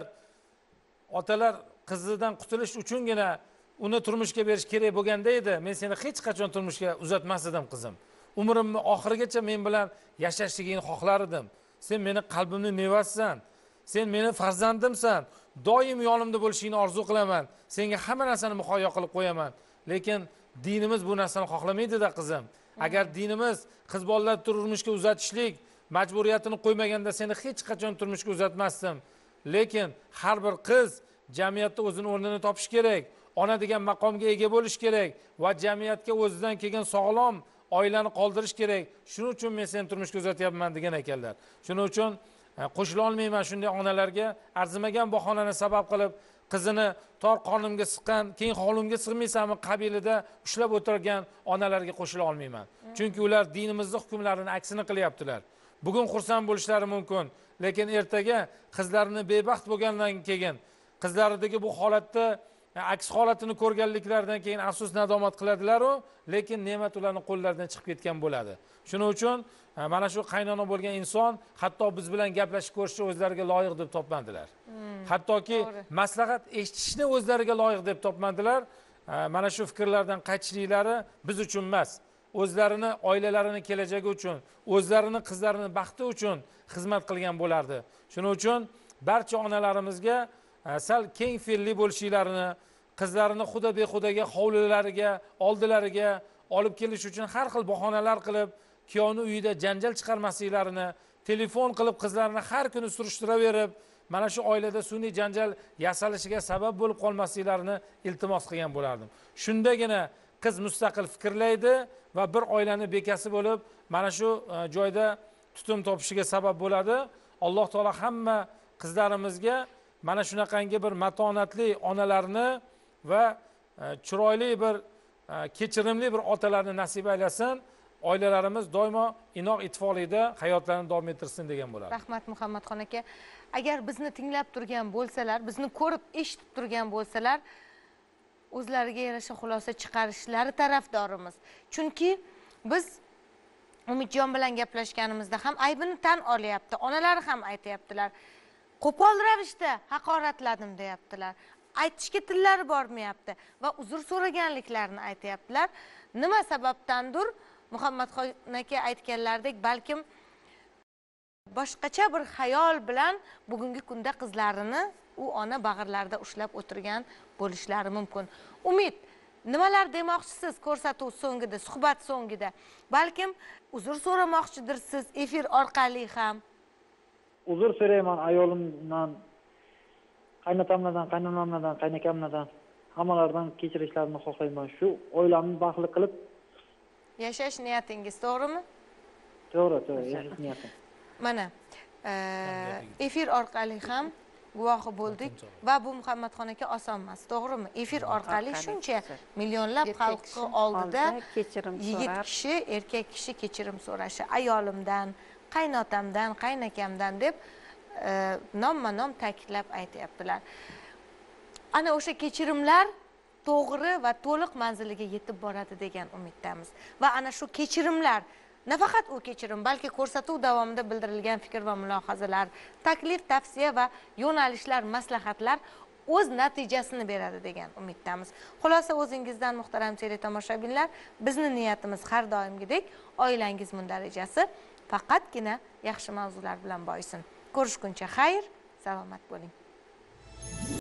[SPEAKER 5] otalar qizidan qutulish uchungina uni turmushga berish kerak bo'lganda edi, men seni hech qachon turmushga uzatmas edim qizim. Umrimni oxirigacha men bilan yashashligingni xohlar edim. Sen meni qalbimning mevasisan. Sen meni farzandimsan. Doim yonimda bo'lishingni orzu qilaman. Senga hamma narsani muhayyo qilib qo'yaman. Lekin dinimiz bu narsani xohlamaydi-da qizim. Agar dinimiz qiz bolalarni turmushga uzatishlik majburiyatini qo'ymaganda seni hech qachon turmushga uzatmasdim. Lekin har bir qiz jamiyatda o'zini o'rnini topish kerak. Ona degan maqomga ega bo'lish kerak va jamiyatga o'zidan kelgan sog'lom oilani qoldirish kerak. Shuning uchun men seni turmushga uzatyapman degan ekanlar. Shuning uchun qo'shila olmayman shunday onalarga arzimagan bahonani sabab qilib qizini tor qornimga siqqan, keyin hovlimga sig'maysanmi qabilida ushlab o'tirgan onalarga qo'shila olmayman. Chunki ular dinimizning hukmlarini aksini qilyaptilar. Bugun xursand bo'lishlari mumkin, lekin ertaga qizlarini bebaxt bo'lgandan keyin qizlaridagi bu holatda aks holatini ko'rganliklaridan keyin afsus nadomat qiladilar-ku, lekin ne'mat ularning qo'llaridan chiqib ketgan bo'ladi. Shuning uchun mana shu qaynona bo'lgan inson hatto biz bilan gaplashib ko'rishni o'zlariga loyiq deb topmadilar. Hattoki maslahat eshitishni o'zlariga loyiq deb topmadilar. Mana shu fikrlardan qaytishliklari biz uchun emas, o'zlarini, oilalarini kelajagi uchun, o'zlarini, qizlarini baxti uchun xizmat qilgan bo'lardi. Shuning uchun barcha onalarimizga sal keng fe'lli bo'lishlarini, qizlarini xudo behudaga hovlilariga, oldilariga olib kelish uchun har xil bahonalar qilib, kuyovni uyida janjal chiqarmasliklarini, telefon qilib qizlarini har kuni surishtiraverib, mana shu oilada sun'iy janjal yasalishiga sabab bo'lib qolmasliklarini iltimos qilgan bo'lardim. Shundagina qiz mustaqil fikrlaydi va bir oilani bekasi bo'lib, mana shu joyda tutum topishiga sabab bo'ladi. Alloh taolo hamma qizlarimizga mana shunaqangi bir matonatli onalarni va chiroyli bir kechirimli bir otalarni nasib aylasin. Oilalarimiz doimo inoq ittifoqlikda hayotlarini davom ettirsin degan bo'ladi.
[SPEAKER 1] Rahmat Muhammadxon aka. Agar bizni tinglab turgan bo'lsalar, bizni ko'rib, eshitib turgan bo'lsalar, o'zlariga yarasha xulosa chiqarishlari tarafdorimiz. Chunki biz Umidjon bilan gaplashganimizda ham aybini tan olyapti. Onalari ham aytayaptilar. Qo'pol ravishda haqoratladim deyaptilar. Aytishga tillari bormayapti va uzr so'raganliklarini aytayaptilar. Nima sababdandir Muhammadxon aka aytganlaridek balkim boshqacha bir xayol bilan bugungi kunda qizlarini u ona bag'irlarida ushlab o'tirgan bo'lishlari mumkin. Umid, nimalar demoqchisiz ko'rsatuv so'ngida, suhbat so'ngida? Balkim uzr so'ramoqchidirsiz efir orqali ham.
[SPEAKER 2] Uzr so'rayman ayolimdan, qaynotamlardan, qaynonamlardan, qaynakamlardan, hammalardan kechirishlarini xohlayman. Shu oilamni baxtli qilib
[SPEAKER 1] Yashash niyatingiz to'g'rimi?
[SPEAKER 2] to'g'ri, yashash niyatim.
[SPEAKER 1] Mana efir orqali ham guvohi bo'ldik va bu Muhammadxon aka oson emas, to'g'rimi? Efir orqali shuncha millionlab xalqi oldida
[SPEAKER 7] kechirim
[SPEAKER 1] yigit kishi, erkak kishi kechirim so'rashi, ayolimdan, qaynotamdan, qaynakamdan deb nomma-nom ta'kidlab aytyaptilar. Ana o'sha kechirimlar to'g'ri va to'liq manziliga yetib boradi degan umiddamiz. Va ana shu kechirimlar, nafaqat u kechirim, balki ko'rsatuv davomida bildirilgan fikr va mulohazalar, taklif, tavsiya va yo'nalishlar, maslahatlar o'z natijasini beradi degan umiddamiz. Xulosa o'zingizdan muhtaram teletomoshabinlar, bizning niyatimiz har doimgidek oilangiz mundarajasi faqatgina yaxshi mavzular bilan boysin. Ko'rishguncha xayr, salomat bo'ling.